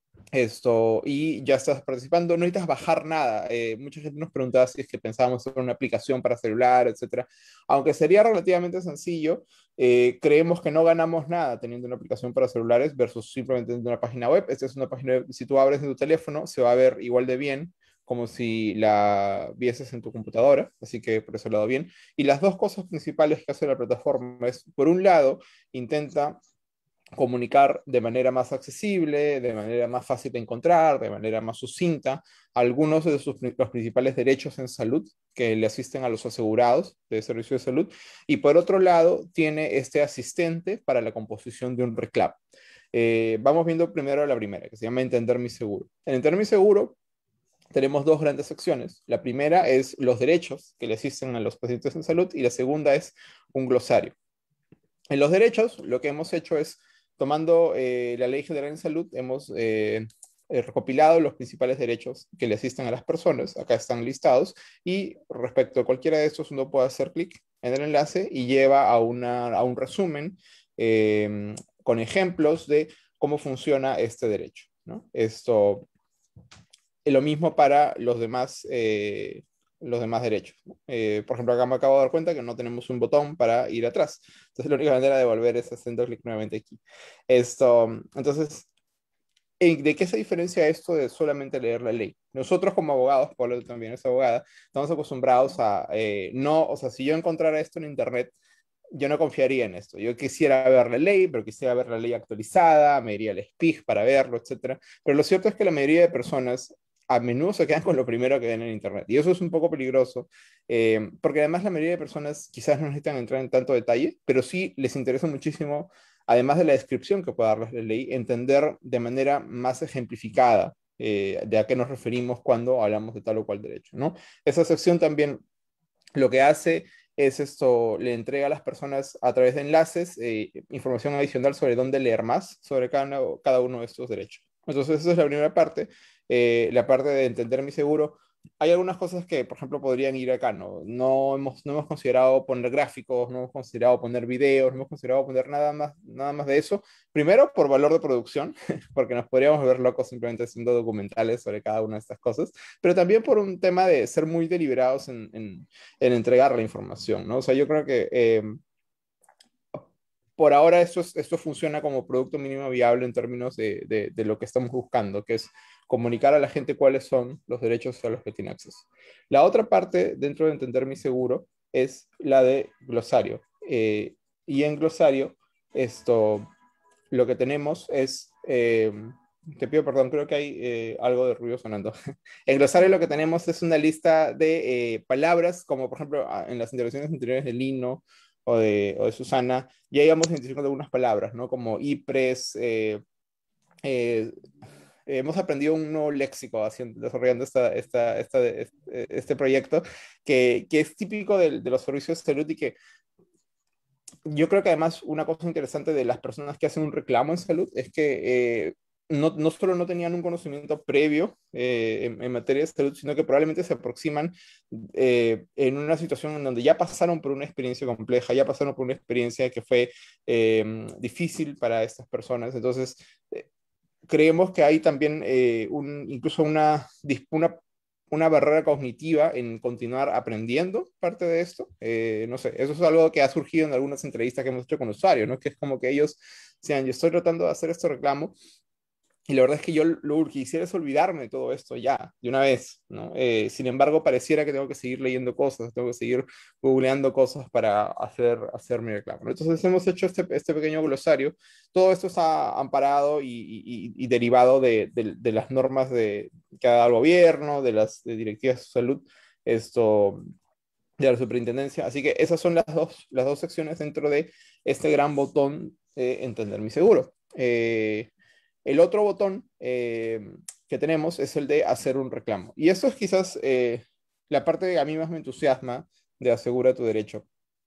Esto, y ya estás participando, no necesitas bajar nada. Eh, mucha gente nos preguntaba si es que pensábamos hacer una aplicación para celular, etcétera. Aunque sería relativamente sencillo, eh, creemos que no ganamos nada teniendo una aplicación para celulares versus simplemente una página web. Esta es una página web, si tú abres en tu teléfono, se va a ver igual de bien como si la vieses en tu computadora, así que por ese lado bien. Y las dos cosas principales que hace la plataforma es, por un lado, intenta comunicar de manera más accesible, de manera más fácil de encontrar, de manera más sucinta, algunos de sus, los principales derechos en salud que le asisten a los asegurados de servicio de salud. Y por otro lado, tiene este asistente para la composición de un reclamo. Eh, vamos viendo primero la primera, que se llama Entender mi Seguro. En Entender mi Seguro tenemos dos grandes secciones. La primera es los derechos que le asisten a los pacientes en salud y la segunda es un glosario. En los derechos, lo que hemos hecho es tomando eh, la Ley General en Salud, hemos eh, eh, recopilado los principales derechos que le asisten a las personas. Acá están listados. Y respecto a cualquiera de estos, uno puede hacer clic en el enlace y lleva a, una, a un resumen eh, con ejemplos de cómo funciona este derecho, ¿no? Esto es lo mismo para los demás eh, los demás derechos. Eh, por ejemplo, acá me acabo de dar cuenta que no tenemos un botón para ir atrás. Entonces, la única manera de volver es haciendo clic nuevamente aquí. Esto, entonces, ¿de qué se diferencia esto de solamente leer la ley? Nosotros como abogados, Paula también es abogada, estamos acostumbrados a eh, no, o sea, si yo encontrara esto en internet, yo no confiaría en esto. Yo quisiera ver la ley, pero quisiera ver la ley actualizada, me iría al S P I G para verlo, etcétera. Pero lo cierto es que la mayoría de personas a menudo se quedan con lo primero que ven en internet. Y eso es un poco peligroso, eh, porque además la mayoría de personas quizás no necesitan entrar en tanto detalle, pero sí les interesa muchísimo, además de la descripción que puede darles la ley, entender de manera más ejemplificada eh, de a qué nos referimos cuando hablamos de tal o cual derecho, ¿no? Esa sección también lo que hace es esto, le entrega a las personas a través de enlaces eh, información adicional sobre dónde leer más sobre cada, cada uno de estos derechos. Entonces, esa es la primera parte. Eh, la parte de entender mi seguro. Hay algunas cosas que, por ejemplo, podrían ir acá, ¿no? No hemos, no hemos considerado poner gráficos, no hemos considerado poner videos, no hemos considerado poner nada más, nada más de eso. Primero, por valor de producción, porque nos podríamos ver locos simplemente haciendo documentales sobre cada una de estas cosas, pero también por un tema de ser muy deliberados en, en, en entregar la información, ¿no? O sea, yo creo que eh, por ahora esto, es, esto funciona como producto mínimo viable en términos de, de, de lo que estamos buscando, que es comunicar a la gente cuáles son los derechos a los que tiene acceso. La otra parte, dentro de Entender mi Seguro, es la de glosario. Eh, y en glosario, esto, lo que tenemos es, eh, te pido perdón, creo que hay eh, algo de ruido sonando. En glosario lo que tenemos es una lista de eh, palabras, como por ejemplo en las intervenciones anteriores de Lino, o de, o de Susana, ya íbamos identificando algunas palabras, ¿no? Como I P R E S, eh, eh, hemos aprendido un nuevo léxico haciendo, desarrollando esta, esta, esta, este, este proyecto, que, que es típico de, de los servicios de salud y que yo creo que además una cosa interesante de las personas que hacen un reclamo en salud es que eh, no, no solo no tenían un conocimiento previo eh, en, en materia de salud, sino que probablemente se aproximan eh, en una situación en donde ya pasaron por una experiencia compleja, ya pasaron por una experiencia que fue eh, difícil para estas personas. Entonces, eh, creemos que hay también eh, un, incluso una, una, una barrera cognitiva en continuar aprendiendo parte de esto. Eh, no sé, eso es algo que ha surgido en algunas entrevistas que hemos hecho con usuarios, ¿no? Que es como que ellos sean, yo estoy tratando de hacer este reclamo, y la verdad es que yo lo que quisiera es olvidarme de todo esto ya, de una vez, ¿no? Eh, sin embargo, pareciera que tengo que seguir leyendo cosas, tengo que seguir googleando cosas para hacer, hacer mi reclamo, ¿no? Entonces hemos hecho este, este pequeño glosario. Todo esto está amparado y, y, y derivado de, de, de las normas de, que ha dado el gobierno, de las de directivas de salud, esto, de la superintendencia. Así que esas son las dos, las dos secciones dentro de este gran botón de Entender mi Seguro. Eh, El otro botón eh, que tenemos es el de hacer un reclamo. Y esto es quizás eh, la parte que a mí más me entusiasma de Asegura tu Derecho,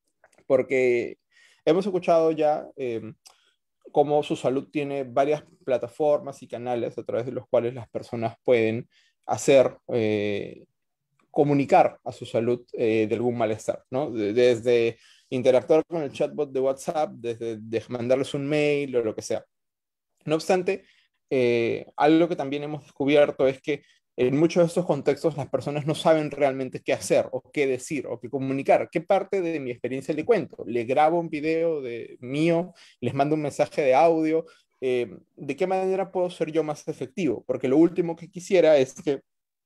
porque hemos escuchado ya eh, cómo su salud tiene varias plataformas y canales a través de los cuales las personas pueden hacer, eh, comunicar a su salud eh, de algún malestar, ¿no? Desde interactuar con el chatbot de WhatsApp, desde de mandarles un mail o lo que sea. No obstante, eh, algo que también hemos descubierto es que en muchos de estos contextos las personas no saben realmente qué hacer o qué decir o qué comunicar. ¿Qué parte de mi experiencia le cuento? ¿Le grabo un video de mío? ¿Les mando un mensaje de audio? Eh, ¿De qué manera puedo ser yo más efectivo? Porque lo último que quisiera es que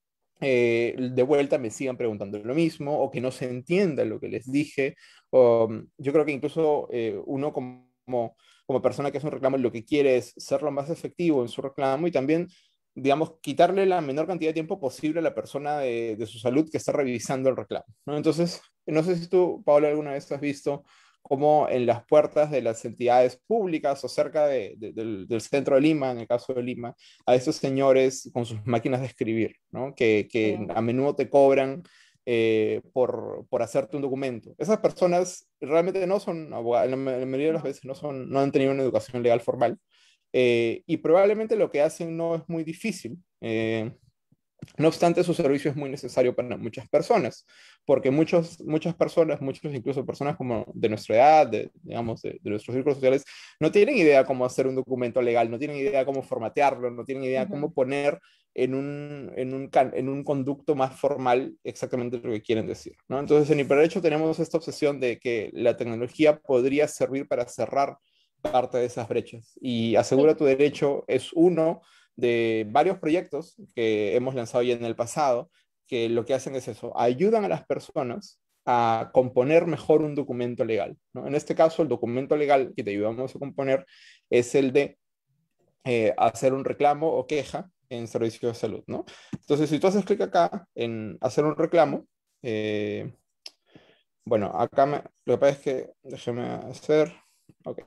eh, de vuelta me sigan preguntando lo mismo o que no se entienda lo que les dije. O, yo creo que incluso eh, uno como, como persona que hace un reclamo lo que quiere es ser lo más efectivo en su reclamo y también, digamos, quitarle la menor cantidad de tiempo posible a la persona de, de su salud que está revisando el reclamo, ¿no? Entonces, no sé si tú, Paola, alguna vez has visto cómo en las puertas de las entidades públicas o cerca de, de, del, del centro de Lima, en el caso de Lima, a esos señores con sus máquinas de escribir, ¿no? Que, que Sí. a menudo te cobran eh, por, por hacerte un documento. Esas personas realmente no son abogados, la mayoría de las veces no, son, no han tenido una educación legal formal, eh, y probablemente lo que hacen no es muy difícil. Eh, no obstante, su servicio es muy necesario para muchas personas, porque muchos, muchas personas, muchos incluso personas como de nuestra edad, de, digamos, de, de nuestros círculos sociales, no tienen idea cómo hacer un documento legal, no tienen idea cómo formatearlo, no tienen idea Ujú. cómo poner en un, en un, en un conducto más formal exactamente lo que quieren decir, ¿no? Entonces, en Hiperderecho tenemos esta obsesión de que la tecnología podría servir para cerrar parte de esas brechas, y Asegura Sí. tu Derecho es uno de varios proyectos que hemos lanzado ya en el pasado, que lo que hacen es eso, ayudan a las personas a componer mejor un documento legal, ¿no? En este caso, el documento legal que te ayudamos a componer es el de eh, hacer un reclamo o queja en servicios de salud, ¿no? Entonces, si tú haces clic acá en hacer un reclamo, eh, bueno, acá me, lo que pasa es que, déjeme hacer, ok.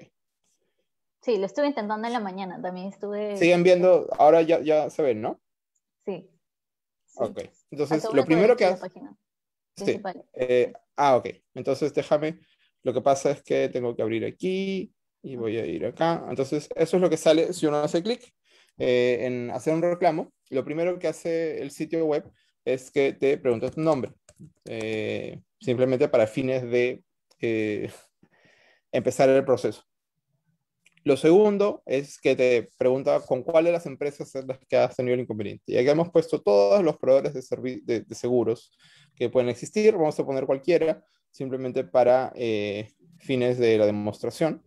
Sí, lo estuve intentando en la mañana, también estuve... Siguen viendo, ahora ya, ya se ven, ¿no? Sí, sí. Ok, entonces lo Asegura tu primero derecho que a la hace, página sí, principal. eh, ah, ok, entonces déjame, lo que pasa es que tengo que abrir aquí y voy a ir acá, entonces eso es lo que sale si uno hace clic eh, en hacer un reclamo. Lo primero que hace el sitio web es que te pregunta tu nombre, eh, simplemente para fines de eh, empezar el proceso. Lo segundo es que te pregunta con cuál de las empresas es las que has tenido el inconveniente. Y aquí hemos puesto todos los proveedores de, de, de seguros que pueden existir. Vamos a poner cualquiera, simplemente para eh, fines de la demostración.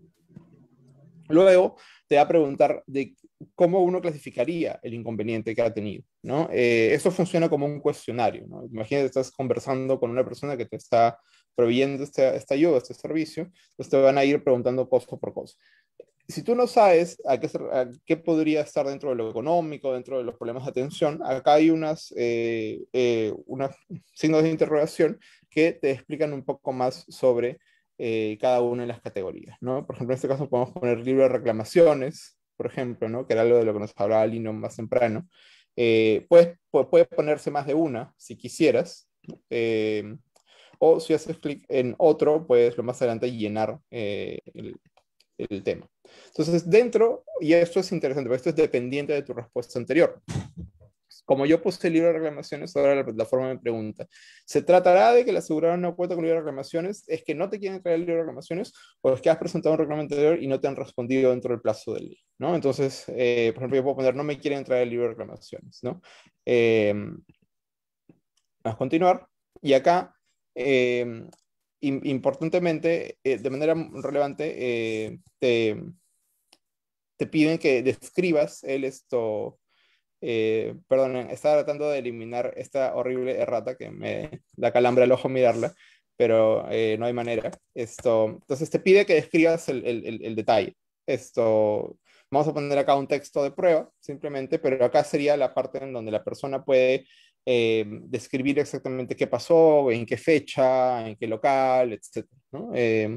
Luego te va a preguntar de cómo uno clasificaría el inconveniente que ha tenido, ¿no? Eh, esto funciona como un cuestionario, ¿no? Imagínate, estás conversando con una persona que te está proveyendo esta, esta ayuda, este servicio, pues te van a ir preguntando cosa por cosa. Si tú no sabes a qué, a qué podría estar dentro de lo económico, dentro de los problemas de atención, acá hay unas, eh, eh, unos signos de interrogación que te explican un poco más sobre eh, cada una de las categorías, ¿no? Por ejemplo, en este caso podemos poner libre de reclamaciones, por ejemplo, ¿no? Que era algo de lo que nos hablaba Lino más temprano. Eh, puedes, puede ponerse más de una si quisieras, eh, o si haces clic en otro, puedes lo más adelante llenar eh, el, el tema. Entonces, dentro, y esto es interesante, porque esto es dependiente de tu respuesta anterior. Como yo puse el libro de reclamaciones, ahora la plataforma me pregunta, ¿se tratará de que el asegurado no cuenta con el libro de reclamaciones? ¿Es que no te quieren traer el libro de reclamaciones? ¿O es que has presentado un reclamo anterior y no te han respondido dentro del plazo de ley? ¿No? Entonces, eh, por ejemplo, yo puedo poner, no me quieren traer el libro de reclamaciones, ¿no? Eh, vamos a continuar. Y acá, eh, importantemente, eh, de manera relevante, eh, te, te piden que describas el esto... Eh, perdón, estaba tratando de eliminar esta horrible errata que me da calambre al ojo mirarla, pero eh, no hay manera. Esto, entonces te pide que describas el, el, el detalle. Esto, vamos a poner acá un texto de prueba, simplemente, pero acá sería la parte en donde la persona puede eh, describir exactamente qué pasó, en qué fecha, en qué local, etcétera, ¿no? Eh,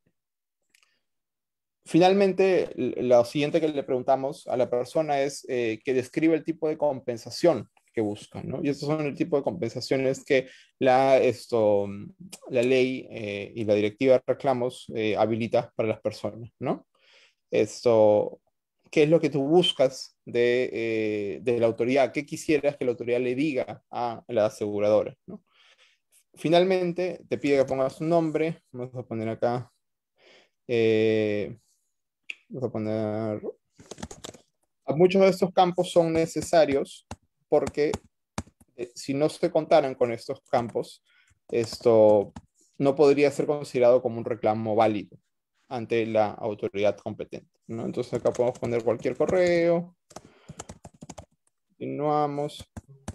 Finalmente, lo siguiente que le preguntamos a la persona es eh, que describe el tipo de compensación que buscan, ¿no? Y estos son el tipo de compensaciones que la, esto, la ley eh, y la directiva de reclamos eh, habilita para las personas, ¿no? Esto, ¿qué es lo que tú buscas de, eh, de la autoridad? ¿Qué quisieras que la autoridad le diga a la aseguradora, ¿no? Finalmente, te pide que pongas un nombre. Vamos a poner acá... Eh, Vamos a poner... Muchos de estos campos son necesarios porque eh, si no se contaran con estos campos, esto no podría ser considerado como un reclamo válido ante la autoridad competente, ¿no? Entonces acá podemos poner cualquier correo. Continuamos.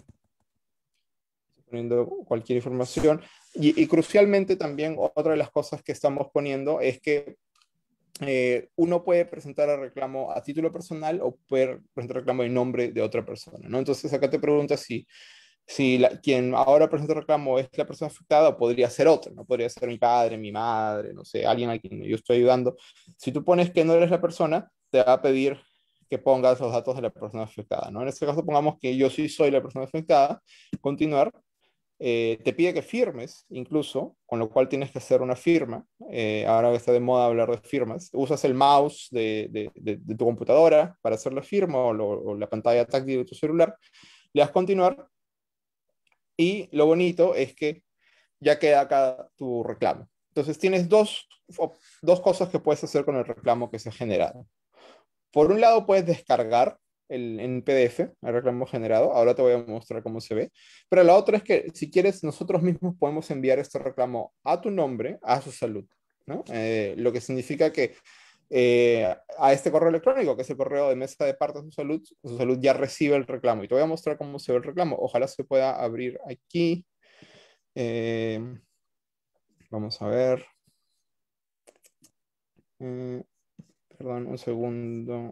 Poniendo cualquier información. Y, y crucialmente también otra de las cosas que estamos poniendo es que Eh, uno puede presentar el reclamo a título personal o puede presentar el reclamo en nombre de otra persona, ¿no? Entonces acá te pregunta si, si la, quien ahora presenta el reclamo es la persona afectada o podría ser otro, ¿no? Podría ser mi padre, mi madre, no sé, alguien a quien yo estoy ayudando. Si tú pones que no eres la persona, te va a pedir que pongas los datos de la persona afectada, ¿no? En este caso pongamos que yo sí soy la persona afectada, continuar. Eh, te pide que firmes, incluso, con lo cual tienes que hacer una firma. Eh, ahora que está de moda hablar de firmas, usas el mouse de, de, de, de tu computadora para hacer la firma o, lo, o la pantalla táctil de tu celular, le das continuar y lo bonito es que ya queda acá tu reclamo. Entonces tienes dos, dos cosas que puedes hacer con el reclamo que se ha generado. Por un lado puedes descargar el, en P D F, el reclamo generado. Ahora te voy a mostrar cómo se ve. Pero la otra es que si quieres, nosotros mismos podemos enviar este reclamo a tu nombre, a su salud, ¿no? Eh, lo que significa que eh, a este correo electrónico, que es el correo de mesa de parte de su salud, su salud ya recibe el reclamo. Y te voy a mostrar cómo se ve el reclamo. Ojalá se pueda abrir aquí. Eh, vamos a ver. Eh, perdón, un segundo.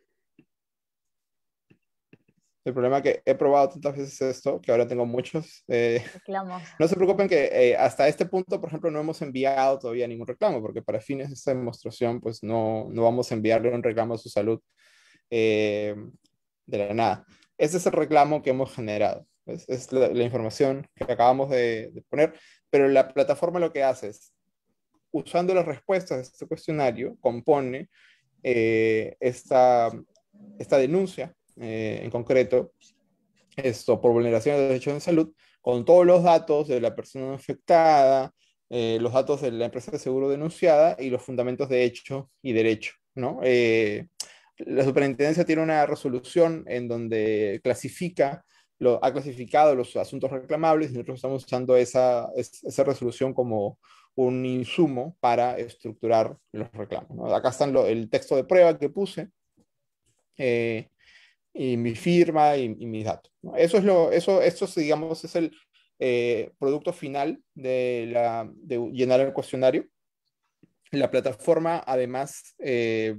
El problema es que he probado tantas veces esto que ahora tengo muchos. Eh, Reclamos. no se preocupen que eh, hasta este punto, por ejemplo, no hemos enviado todavía ningún reclamo, porque para fines de esta demostración, pues no, no vamos a enviarle un reclamo a su salud eh, de la nada. Este es el reclamo que hemos generado. Es, es la, la información que acabamos de, de poner, pero la plataforma lo que hace es, usando las respuestas de este cuestionario, compone eh, esta, esta denuncia eh, en concreto, esto por vulneración de derechos de salud, con todos los datos de la persona afectada, eh, los datos de la empresa de seguro denunciada y los fundamentos de hecho y derecho, ¿no? Eh, la superintendencia tiene una resolución en donde clasifica, lo, ha clasificado los asuntos reclamables y nosotros estamos usando esa, esa resolución como un insumo para estructurar los reclamos, ¿no? Acá están lo, el texto de prueba que puse, eh, y mi firma y, y mis datos, ¿no? Eso es lo, eso, esto digamos es el eh, producto final de, la, de llenar el cuestionario. La plataforma además, eh,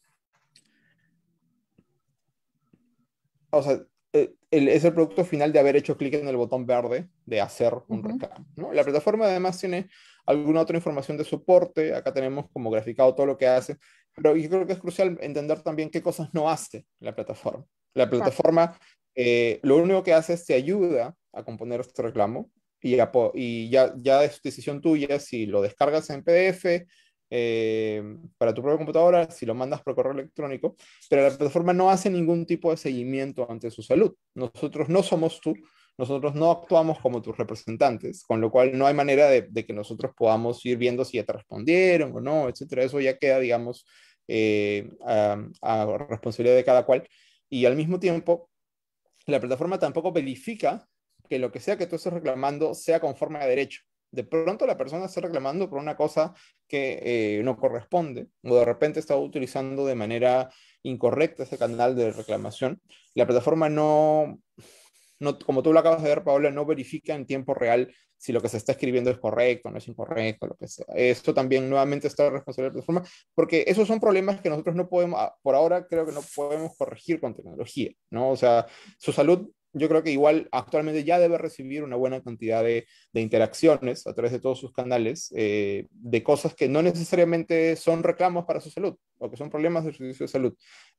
o sea, el, es el producto final de haber hecho clic en el botón verde de hacer un Uh-huh. reclamo, ¿no? La plataforma además tiene alguna otra información de soporte. Acá tenemos como graficado todo lo que hace, pero yo creo que es crucial entender también qué cosas no hace la plataforma. La plataforma eh, lo único que hace es te ayuda a componer este reclamo y, a, y ya, ya es decisión tuya si lo descargas en P D F, eh, para tu propia computadora, si lo mandas por correo electrónico, pero la plataforma no hace ningún tipo de seguimiento ante su salud. Nosotros no somos tú, nosotros no actuamos como tus representantes, con lo cual no hay manera de, de que nosotros podamos ir viendo si ya te respondieron o no, etcétera. Eso ya queda, digamos, eh, a, a responsabilidad de cada cual. Y al mismo tiempo, la plataforma tampoco verifica que lo que sea que tú estés reclamando sea conforme a derecho. De pronto la persona está reclamando por una cosa que eh, no corresponde, o de repente está utilizando de manera incorrecta ese canal de reclamación. La plataforma no, no, como tú lo acabas de ver, Paola, no verifica en tiempo real si lo que se está escribiendo es correcto o no es incorrecto, lo que sea. Esto también nuevamente está responsable de la plataforma, porque esos son problemas que nosotros no podemos, por ahora creo que no podemos corregir con tecnología, ¿no? O sea, su salud, yo creo que igual actualmente ya debe recibir una buena cantidad de, de interacciones a través de todos sus canales, eh, de cosas que no necesariamente son reclamos para su salud, o que son problemas de servicio de salud.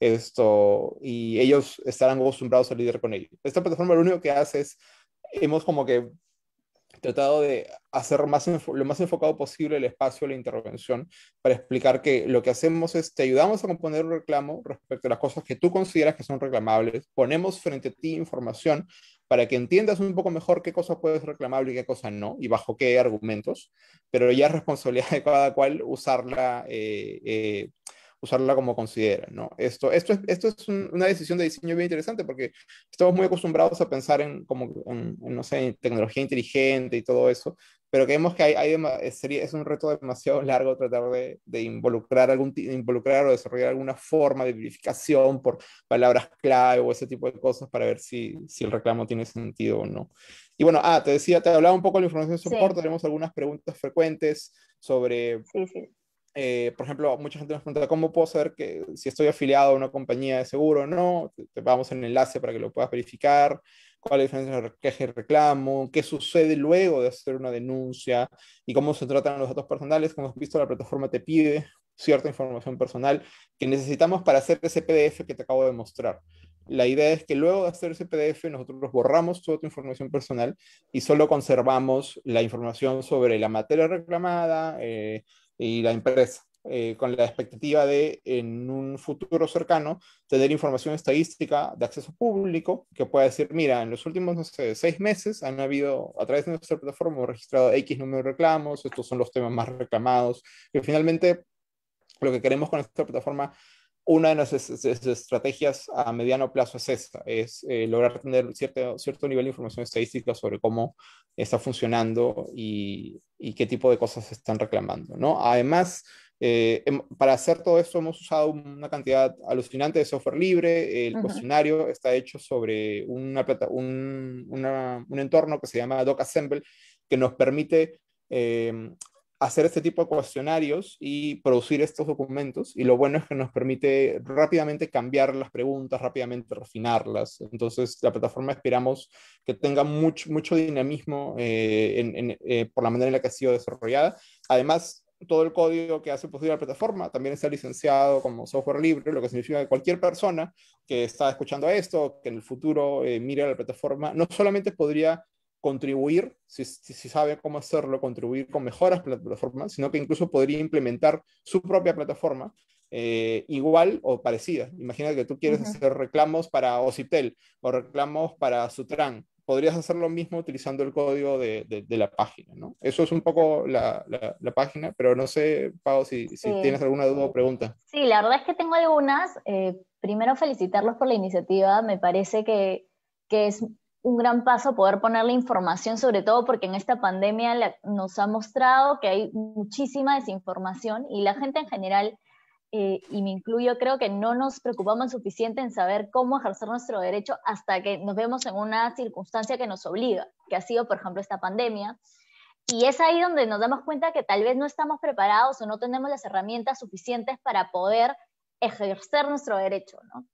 Esto, y ellos estarán acostumbrados a lidiar con ello. Esta plataforma lo único que hace es, hemos como que tratado de hacer más lo más enfocado posible el espacio de la intervención para explicar que lo que hacemos es te ayudamos a componer un reclamo respecto a las cosas que tú consideras que son reclamables, ponemos frente a ti información para que entiendas un poco mejor qué cosa puede ser reclamable y qué cosa no, y bajo qué argumentos, pero ya es responsabilidad de cada cual usarla eh, eh, usarla como considera, ¿no? Esto, esto es, esto es un, una decisión de diseño bien interesante porque estamos muy acostumbrados a pensar en, como, en, en, no sé, en tecnología inteligente y todo eso, pero creemos que hay, hay sería, es un reto demasiado largo tratar de, de involucrar, algún, involucrar o desarrollar alguna forma de verificación por palabras clave o ese tipo de cosas para ver si, si el reclamo tiene sentido o no. Y bueno, ah, te decía, te hablaba un poco de la información de soporte, sí. Tenemos algunas preguntas frecuentes sobre... Sí, sí. Eh, por ejemplo, mucha gente nos pregunta, ¿cómo puedo saber que si estoy afiliado a una compañía de seguro o no? Te, te vamos en el enlace para que lo puedas verificar. ¿Cuál es la diferencia entre queja y reclamo? ¿Qué sucede luego de hacer una denuncia? ¿Y cómo se tratan los datos personales? Como has visto, la plataforma te pide cierta información personal que necesitamos para hacer ese P D F que te acabo de mostrar. La idea es que luego de hacer ese P D F nosotros borramos toda tu información personal y solo conservamos la información sobre la materia reclamada, eh, y la empresa, eh, con la expectativa de, en un futuro cercano, tener información estadística de acceso público que pueda decir, mira, en los últimos, no sé, seis meses han habido, a través de nuestra plataforma, hemos registrado X número de reclamos, estos son los temas más reclamados, que finalmente lo que queremos con esta plataforma, una de nuestras estrategias a mediano plazo es esta, es eh, lograr tener cierto, cierto nivel de información estadística sobre cómo está funcionando y, y qué tipo de cosas se están reclamando, ¿no? Además, eh, para hacer todo esto hemos usado una cantidad alucinante de software libre. El uh-huh. cuestionario está hecho sobre una plata, un, una, un entorno que se llama DocAssemble, que nos permite eh, hacer este tipo de cuestionarios y producir estos documentos, y lo bueno es que nos permite rápidamente cambiar las preguntas, rápidamente refinarlas. Entonces la plataforma esperamos que tenga mucho, mucho dinamismo eh, en, en, eh, por la manera en la que ha sido desarrollada. Además, todo el código que hace posible la plataforma también está licenciado como software libre, lo que significa que cualquier persona que está escuchando esto, que en el futuro eh, mire a la plataforma, no solamente podría contribuir, si, si, si sabe cómo hacerlo, contribuir con mejoras para la plataforma, sino que incluso podría implementar su propia plataforma eh, igual o parecida. Imagina que tú quieres uh-huh. hacer reclamos para Ociptel o reclamos para Sutran. Podrías hacer lo mismo utilizando el código de, de, de la página, ¿no? Eso es un poco la, la, la página, pero no sé, Pau, si, si sí. tienes alguna duda o pregunta. Sí, la verdad es que tengo algunas. Eh, primero, felicitarlos por la iniciativa. Me parece que, que es un gran paso poder poner la información, sobre todo porque en esta pandemia la, nos ha mostrado que hay muchísima desinformación y la gente en general, eh, y me incluyo, creo que no nos preocupamos suficiente en saber cómo ejercer nuestro derecho hasta que nos vemos en una circunstancia que nos obliga, que ha sido, por ejemplo, esta pandemia. Y es ahí donde nos damos cuenta que tal vez no estamos preparados o no tenemos las herramientas suficientes para poder ejercer nuestro derecho, ¿no?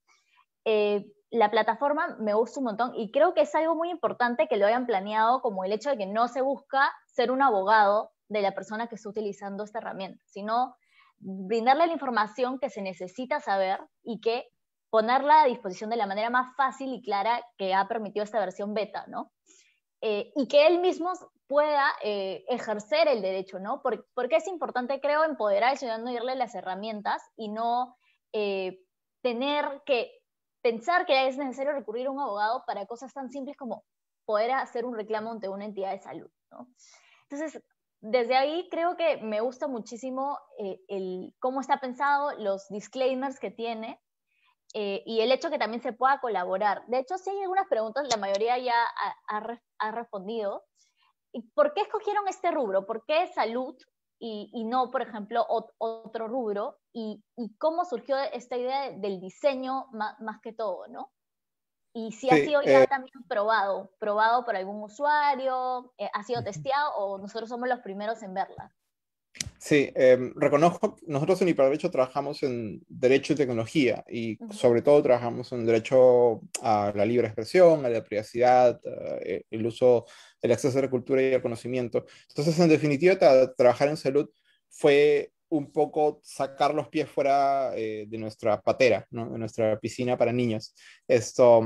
Eh, la plataforma me gusta un montón y creo que es algo muy importante que lo hayan planeado, como el hecho de que no se busca ser un abogado de la persona que está utilizando esta herramienta, sino brindarle la información que se necesita saber y que ponerla a disposición de la manera más fácil y clara que ha permitido esta versión beta, ¿no? eh, y que él mismo pueda eh, ejercer el derecho, ¿no? Por, porque es importante, creo, empoderar al ciudadano y darle las herramientas y no eh, tener que pensar que es necesario recurrir a un abogado para cosas tan simples como poder hacer un reclamo ante una entidad de salud, ¿no? Entonces, desde ahí creo que me gusta muchísimo eh, el, cómo está pensado, los disclaimers que tiene, eh, y el hecho que también se pueda colaborar. De hecho, sí hay algunas preguntas, la mayoría ya ha, ha, ha respondido. ¿Por qué escogieron este rubro? ¿Por qué salud y, y no, por ejemplo, ot, otro rubro? ¿Y, ¿Y cómo surgió esta idea del diseño más, más que todo, no? Y si sí, ha sido ya eh, también probado, probado por algún usuario, eh, ha sido testeado o nosotros somos los primeros en verla. Sí, eh, reconozco, nosotros en Hiperderecho trabajamos en Derecho y Tecnología y uh-huh. sobre todo trabajamos en Derecho a la libre expresión, a la privacidad, uh, el uso, el acceso a la cultura y al conocimiento. Entonces, en definitiva, tra trabajar en salud fue un poco sacar los pies fuera eh, de nuestra patera, ¿no? De nuestra piscina para niños. Esto...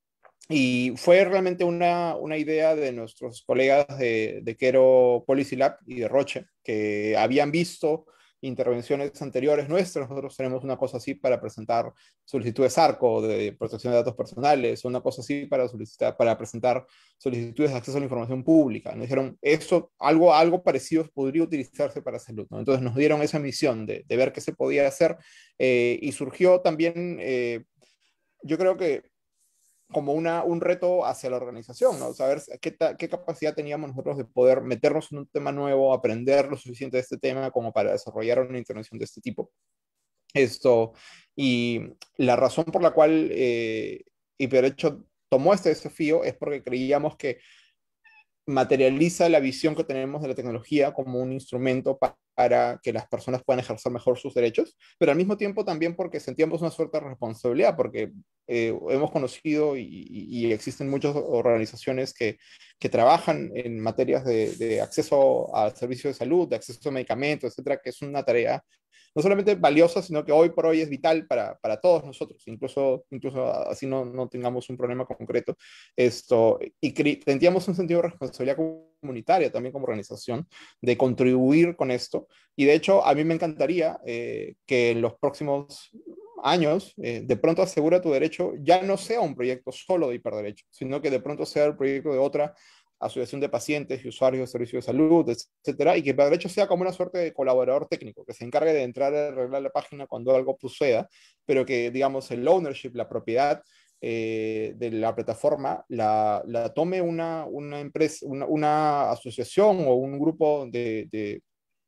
Y fue realmente una, una idea de nuestros colegas de, de Quero Policy Lab y de Roche, que habían visto intervenciones anteriores nuestras. Nosotros tenemos una cosa así para presentar solicitudes ARCO de protección de datos personales, una cosa así para, solicitar, para presentar solicitudes de acceso a la información pública. Nos dijeron, eso, algo, algo parecido podría utilizarse para salud, ¿no? Entonces nos dieron esa misión de, de ver qué se podía hacer eh, y surgió también, eh, yo creo que como una, un reto hacia la organización, ¿no? Saber qué, qué capacidad teníamos nosotros de poder meternos en un tema nuevo, aprender lo suficiente de este tema como para desarrollar una intervención de este tipo. Esto, y la razón por la cual eh, Hiperderecho tomó este desafío es porque creíamos que materializa la visión que tenemos de la tecnología como un instrumento pa para que las personas puedan ejercer mejor sus derechos, pero al mismo tiempo también porque sentíamos una suerte de responsabilidad, porque eh, hemos conocido y, y existen muchas organizaciones que, que trabajan en materias de, de acceso a servicios de salud, de acceso a medicamentos, etcétera, que es una tarea no solamente valiosa, sino que hoy por hoy es vital para, para todos nosotros, incluso, incluso así no, no tengamos un problema concreto. Esto, y sentíamos un sentido de responsabilidad comunitaria también como organización, de contribuir con esto. Y de hecho, a mí me encantaría eh, que en los próximos años, eh, de pronto Asegura tu Derecho ya no sea un proyecto solo de Hiperderecho, sino que de pronto sea el proyecto de otra asociación de pacientes y usuarios de servicios de salud, etcétera, y que Hiperderecho sea como una suerte de colaborador técnico, que se encargue de entrar a arreglar la página cuando algo suceda, pero que, digamos, el ownership, la propiedad eh, de la plataforma, la, la tome una, una empresa, una, una asociación o un grupo de, de,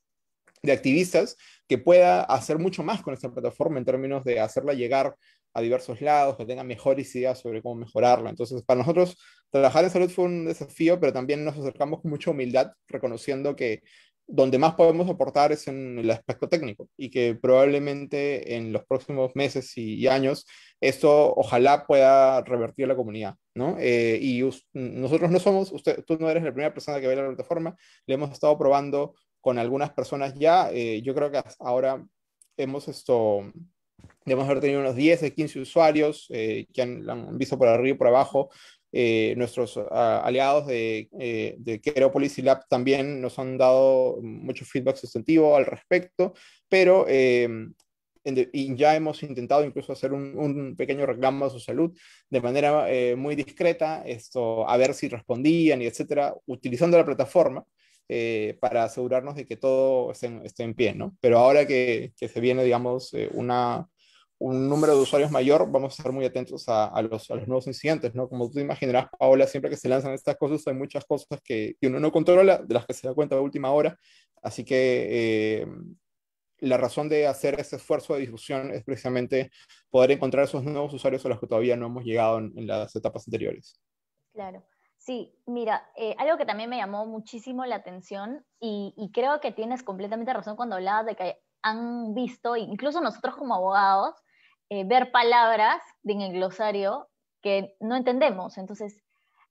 de activistas que pueda hacer mucho más con esta plataforma en términos de hacerla llegar a diversos lados, que tengan mejores ideas sobre cómo mejorarla. Entonces, para nosotros, trabajar en salud fue un desafío, pero también nos acercamos con mucha humildad, reconociendo que donde más podemos aportar es en el aspecto técnico y que probablemente en los próximos meses y, y años esto ojalá pueda revertir a la comunidad, ¿no? Eh, y us, nosotros no somos, usted, tú no eres la primera persona que ve la plataforma, le hemos estado probando con algunas personas ya, eh, yo creo que ahora hemos esto... Debemos haber tenido unos diez, quince usuarios eh, que han, han visto por arriba y por abajo. Eh, nuestros uh, aliados de, eh, de Quero Policy Lab también nos han dado mucho feedback sustantivo al respecto, pero eh, en, y ya hemos intentado incluso hacer un, un pequeño reclamo a su salud de manera eh, muy discreta, esto, a ver si respondían y etcétera, utilizando la plataforma. Eh, para asegurarnos de que todo esté en, esté en pie, ¿no? Pero ahora que, que se viene, digamos, eh, una, un número de usuarios mayor, vamos a estar muy atentos a, a, los, a los nuevos incidentes, ¿no? Como tú imaginarás, Paola, siempre que se lanzan estas cosas hay muchas cosas que, que uno no controla, de las que se da cuenta de última hora, así que eh, la razón de hacer ese esfuerzo de difusión es precisamente poder encontrar esos nuevos usuarios a los que todavía no hemos llegado en, en las etapas anteriores. Claro. Sí, mira, eh, algo que también me llamó muchísimo la atención y, y creo que tienes completamente razón cuando hablabas de que han visto, incluso nosotros como abogados, eh, ver palabras en el glosario que no entendemos. Entonces,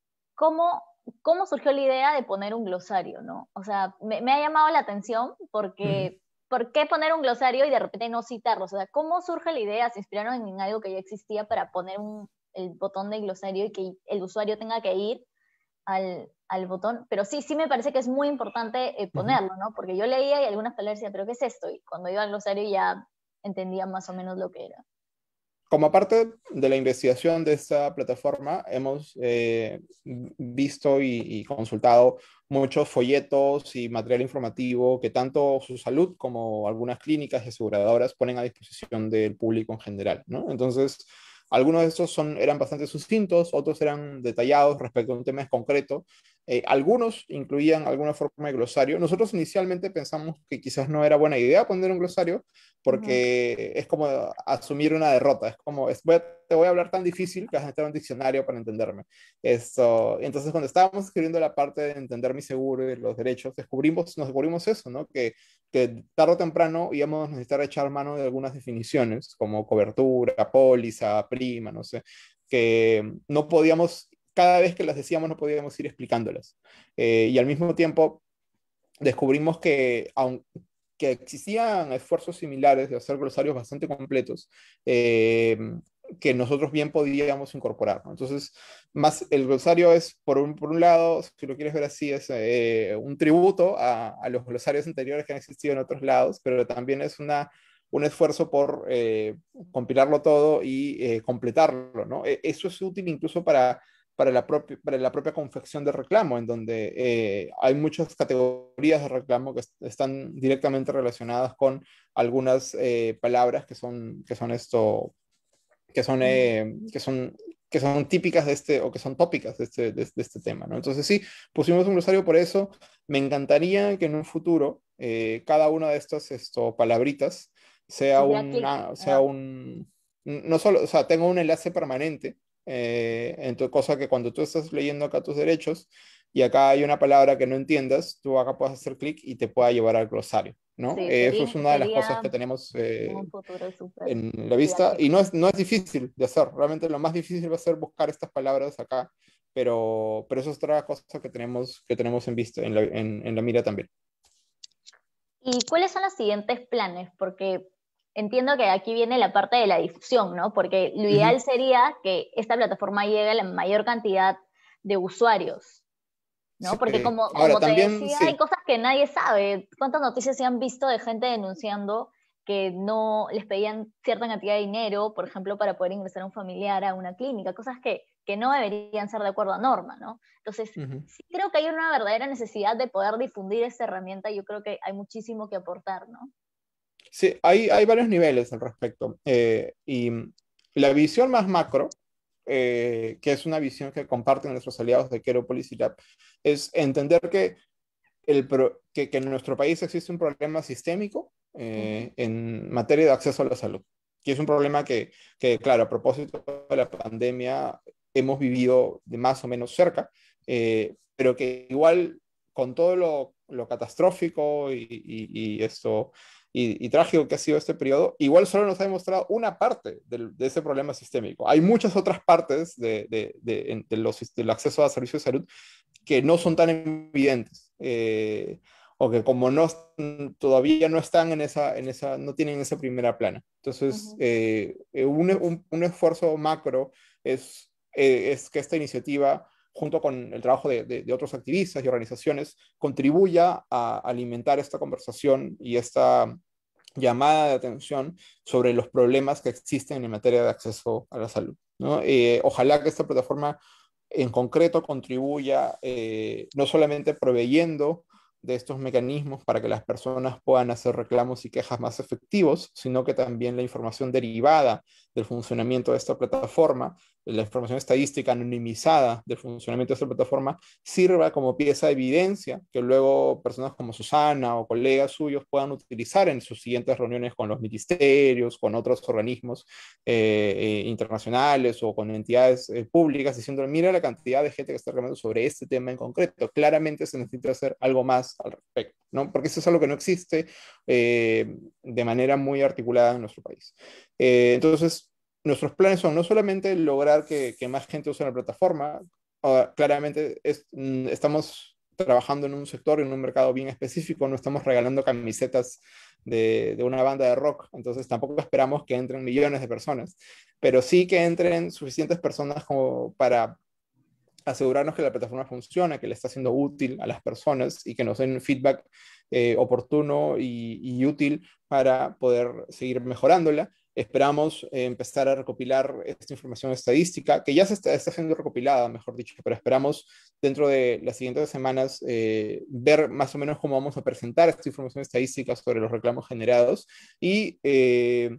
¿cómo, cómo surgió la idea de poner un glosario, no? O sea, me, me ha llamado la atención porque, uh-huh. ¿por qué poner un glosario y de repente no citarlo? O sea, ¿cómo surge la idea? ¿Se inspiraron en algo que ya existía para poner un, el botón de glosario y que el usuario tenga que ir al, al botón, pero sí, sí me parece que es muy importante eh, ponerlo, ¿no? Porque yo leía y algunas palabras decían, ¿pero qué es esto? Y cuando iba al glosario ya entendía más o menos lo que era. Como parte de la investigación de esta plataforma, hemos eh, visto y, y consultado muchos folletos y material informativo que tanto Su Salud como algunas clínicas y aseguradoras ponen a disposición del público en general, ¿no? Entonces, algunos de estos son, eran bastante sucintos, otros eran detallados respecto a un tema en concreto. Eh, algunos incluían alguna forma de glosario. Nosotros inicialmente pensamos que quizás no era buena idea poner un glosario, porque uh-huh. es como asumir una derrota, es como, es, voy a, te voy a hablar tan difícil que vas a necesitar un diccionario para entenderme. Esto, entonces, cuando estábamos escribiendo la parte de entender mi seguro y los derechos, descubrimos, nos descubrimos eso, ¿no? Que, que tarde o temprano íbamos a necesitar echar mano de algunas definiciones, como cobertura, póliza, prima, no sé, que no podíamos, cada vez que las decíamos no podíamos ir explicándolas. Eh, y al mismo tiempo descubrimos que, aun, que existían esfuerzos similares de hacer glosarios bastante completos, eh, que nosotros bien podíamos incorporar, ¿no? Entonces, más el glosario es, por un, por un lado, si lo quieres ver así, es eh, un tributo a, a los glosarios anteriores que han existido en otros lados, pero también es una, un esfuerzo por eh, compilarlo todo y eh, completarlo, ¿no? Eso es útil incluso para para la, propia, para la propia confección de reclamo, en donde eh, hay muchas categorías de reclamo que est están directamente relacionadas con algunas eh, palabras que son, que son esto, que son, eh, que son que son típicas de este, o que son tópicas de este, de, de este tema, ¿no? Entonces sí, pusimos un glosario por eso. Me encantaría que en un futuro eh, cada una de estas esto, palabritas sea, una, sea un, no solo, o sea, tenga un enlace permanente. Eh, entonces, cosa que cuando tú estás leyendo acá tus derechos y acá hay una palabra que no entiendas, tú acá puedes hacer clic y te pueda llevar al glosario, ¿no? Sí, eh, sería, eso es una de las sería cosas que tenemos eh, en un futuro súper en la vista y no es, no es difícil de hacer, realmente lo más difícil va a ser buscar estas palabras acá, pero, pero eso es otra cosa que tenemos, que tenemos en vista, en la, en, en la mira también. ¿Y cuáles son los siguientes planes? Porque entiendo que aquí viene la parte de la difusión, ¿no? Porque lo ideal uh-huh. sería que esta plataforma llegue a la mayor cantidad de usuarios, ¿no? Sí. Porque como, Ahora, como también, te decía, sí. hay cosas que nadie sabe. ¿Cuántas noticias se han visto de gente denunciando que no les pedían cierta cantidad de dinero, por ejemplo, para poder ingresar a un familiar a una clínica? Cosas que, que no deberían ser de acuerdo a norma, ¿no? Entonces, uh-huh. sí creo que hay una verdadera necesidad de poder difundir esta herramienta. Yo creo que hay muchísimo que aportar, ¿no? Sí, hay, hay varios niveles al respecto. Eh, y la visión más macro, eh, que es una visión que comparten nuestros aliados de Kero Policy Lab, es entender que, el pro, que, que en nuestro país existe un problema sistémico eh, uh-huh. en materia de acceso a la salud. Y es un problema que, que, claro, a propósito de la pandemia hemos vivido de más o menos cerca, eh, pero que igual con todo lo, lo catastrófico y, y, y esto... Y, y trágico que ha sido este periodo, igual solo nos ha demostrado una parte de, de ese problema sistémico. Hay muchas otras partes de, de, de, de los, del acceso a servicios de salud que no son tan evidentes, eh, o que como no, todavía no están en esa, en esa, no tienen esa primera plana. Entonces, uh-huh. eh, un, un, un esfuerzo macro es, eh, es que esta iniciativa, junto con el trabajo de, de, de otros activistas y organizaciones, contribuya a alimentar esta conversación y esta llamada de atención sobre los problemas que existen en materia de acceso a la salud, ¿no? Eh, ojalá que esta plataforma en concreto contribuya eh, no solamente proveyendo de estos mecanismos para que las personas puedan hacer reclamos y quejas más efectivos, sino que también la información derivada del funcionamiento de esta plataforma, la información estadística anonimizada del funcionamiento de esta plataforma, sirva como pieza de evidencia que luego personas como Susana o colegas suyos puedan utilizar en sus siguientes reuniones con los ministerios, con otros organismos eh, eh, internacionales o con entidades eh, públicas, diciendo, mira la cantidad de gente que está reclamando sobre este tema en concreto. Claramente se necesita hacer algo más al respecto, ¿no? Porque eso es algo que no existe eh, de manera muy articulada en nuestro país. Eh, entonces, nuestros planes son no solamente lograr que, que más gente use la plataforma, uh, claramente es, mm, estamos trabajando en un sector, en un mercado bien específico, no estamos regalando camisetas de, de una banda de rock, entonces tampoco esperamos que entren millones de personas, pero sí que entren suficientes personas como para asegurarnos que la plataforma funciona, que le está siendo útil a las personas y que nos den feedback eh, oportuno y, y útil para poder seguir mejorándola. Esperamos eh, empezar a recopilar esta información estadística, que ya se está, está siendo recopilada, mejor dicho, pero esperamos dentro de las siguientes semanas eh, ver más o menos cómo vamos a presentar esta información estadística sobre los reclamos generados y eh,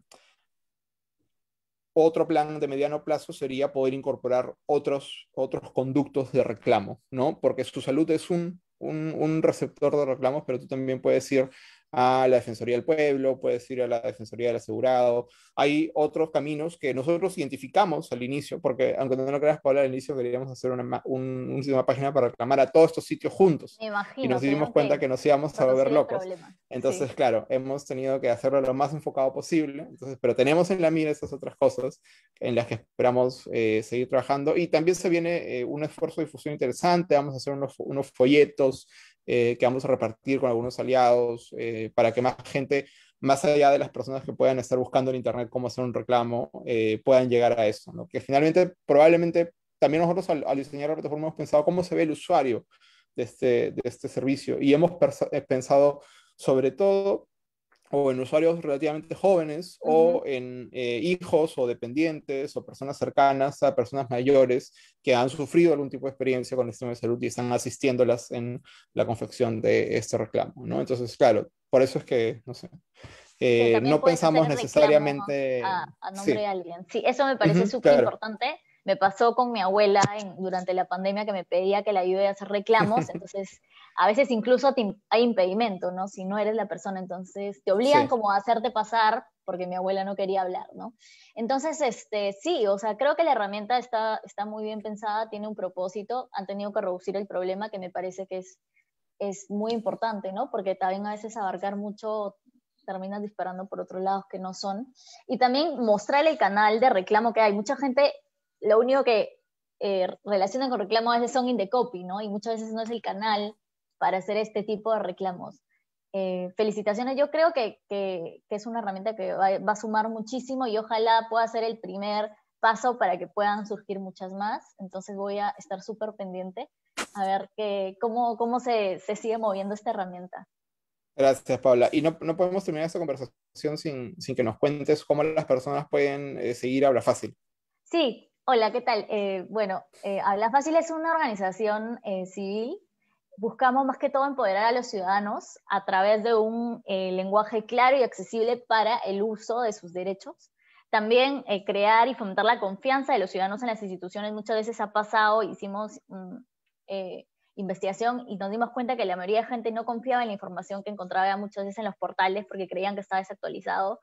otro plan de mediano plazo sería poder incorporar otros, otros conductos de reclamo, ¿no? Porque su salud es un, un, un receptor de reclamos, pero tú también puedes ir a la Defensoría del Pueblo, puedes ir a la Defensoría del Asegurado. Hay otros caminos que nosotros identificamos al inicio, porque aunque no lo creas, Paula, al inicio queríamos hacer una, un, una página para reclamar a todos estos sitios juntos. Me imagino. Y nos dimos cuenta que, que nos íbamos a volver locos. Entonces, sí. Claro, hemos tenido que hacerlo lo más enfocado posible. Entonces, pero tenemos en la mira esas otras cosas en las que esperamos eh, seguir trabajando. Y también se viene eh, un esfuerzo de difusión interesante. Vamos a hacer unos, unos folletos eh, que vamos a repartir con algunos aliados eh, para que más gente, más allá de las personas que puedan estar buscando en Internet cómo hacer un reclamo, eh, puedan llegar a eso, ¿no? Que finalmente, probablemente, también nosotros al, al diseñar la plataforma hemos pensado cómo se ve el usuario de este, de este servicio y hemos pensado sobre todo o en usuarios relativamente jóvenes, uh-huh. o en eh, hijos o dependientes o personas cercanas a personas mayores que han sufrido algún tipo de experiencia con el sistema de salud y están asistiéndolas en la confección de este reclamo, ¿no? Entonces, claro, por eso es que, no sé, eh, no pensamos necesariamente... A, a nombre sí. de alguien. Sí, eso me parece uh-huh, súper claro. importante. Me pasó con mi abuela en, durante la pandemia que me pedía que la ayude a hacer reclamos, entonces a veces incluso te, hay impedimento, ¿no? Si no eres la persona, entonces te obligan sí. como a hacerte pasar porque mi abuela no quería hablar, ¿no? Entonces, este, sí, o sea, creo que la herramienta está, está muy bien pensada, tiene un propósito, han tenido que reducir el problema que me parece que es, es muy importante, ¿no? Porque también a veces abarcar mucho terminas disparando por otros lados que no son. Y también mostrar el canal de reclamo que hay. Mucha gente... Lo único que eh, relacionan con reclamos a veces son in the copy, ¿no? Y muchas veces no es el canal para hacer este tipo de reclamos. Eh, felicitaciones, yo creo que, que, que es una herramienta que va, va a sumar muchísimo y ojalá pueda ser el primer paso para que puedan surgir muchas más. Entonces voy a estar súper pendiente a ver que, cómo, cómo se, se sigue moviendo esta herramienta. Gracias, Paula. Y no, no podemos terminar esta conversación sin, sin que nos cuentes cómo las personas pueden eh, seguir Habla Fácil. Sí. Hola, ¿qué tal? Eh, bueno, eh, Habla Fácil es una organización eh, civil. Buscamos más que todo empoderar a los ciudadanos a través de un eh, lenguaje claro y accesible para el uso de sus derechos. También eh, crear y fomentar la confianza de los ciudadanos en las instituciones. Muchas veces ha pasado, hicimos um, eh, investigación y nos dimos cuenta que la mayoría de gente no confiaba en la información que encontraba muchas veces en los portales porque creían que estaba desactualizado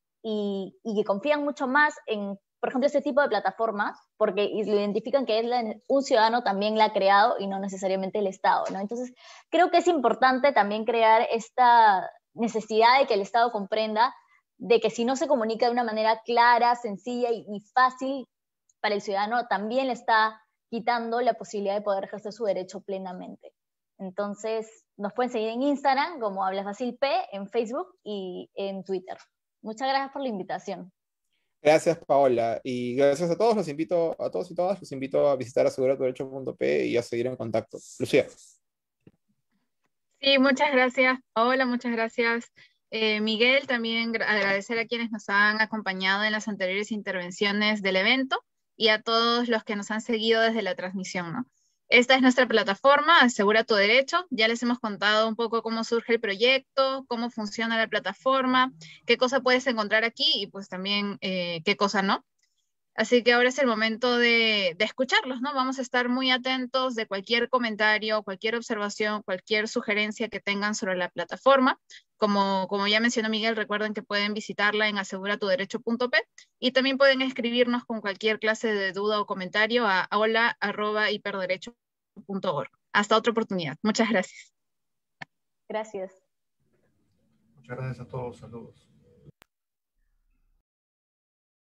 y, y que confían mucho más en, por ejemplo, este tipo de plataformas, porque lo identifican que es la, un ciudadano también la ha creado y no necesariamente el Estado, ¿no? Entonces, creo que es importante también crear esta necesidad de que el Estado comprenda de que si no se comunica de una manera clara, sencilla y, y fácil para el ciudadano, también le está quitando la posibilidad de poder ejercer su derecho plenamente. Entonces, nos pueden seguir en Instagram como Habla Fácil P, en Facebook y en Twitter. Muchas gracias por la invitación. Gracias, Paola, y gracias a todos, los invito, a todos y todas, los invito a visitar asegura tu derecho punto pe y a seguir en contacto. Lucía. Sí, muchas gracias, Paola, muchas gracias, eh, Miguel. También agradecer a quienes nos han acompañado en las anteriores intervenciones del evento y a todos los que nos han seguido desde la transmisión, ¿no? Esta es nuestra plataforma, Asegura tu Derecho. Ya les hemos contado un poco cómo surge el proyecto, cómo funciona la plataforma, qué cosa puedes encontrar aquí y pues también eh, qué cosa no. Así que ahora es el momento de, de escucharlos, ¿no? Vamos a estar muy atentos de cualquier comentario, cualquier observación, cualquier sugerencia que tengan sobre la plataforma. Como, como ya mencionó Miguel, recuerden que pueden visitarla en asegura tu derecho punto pe y también pueden escribirnos con cualquier clase de duda o comentario a hola arroba hiperderecho punto org. Hasta otra oportunidad. Muchas gracias. Gracias. Muchas gracias a todos. Saludos.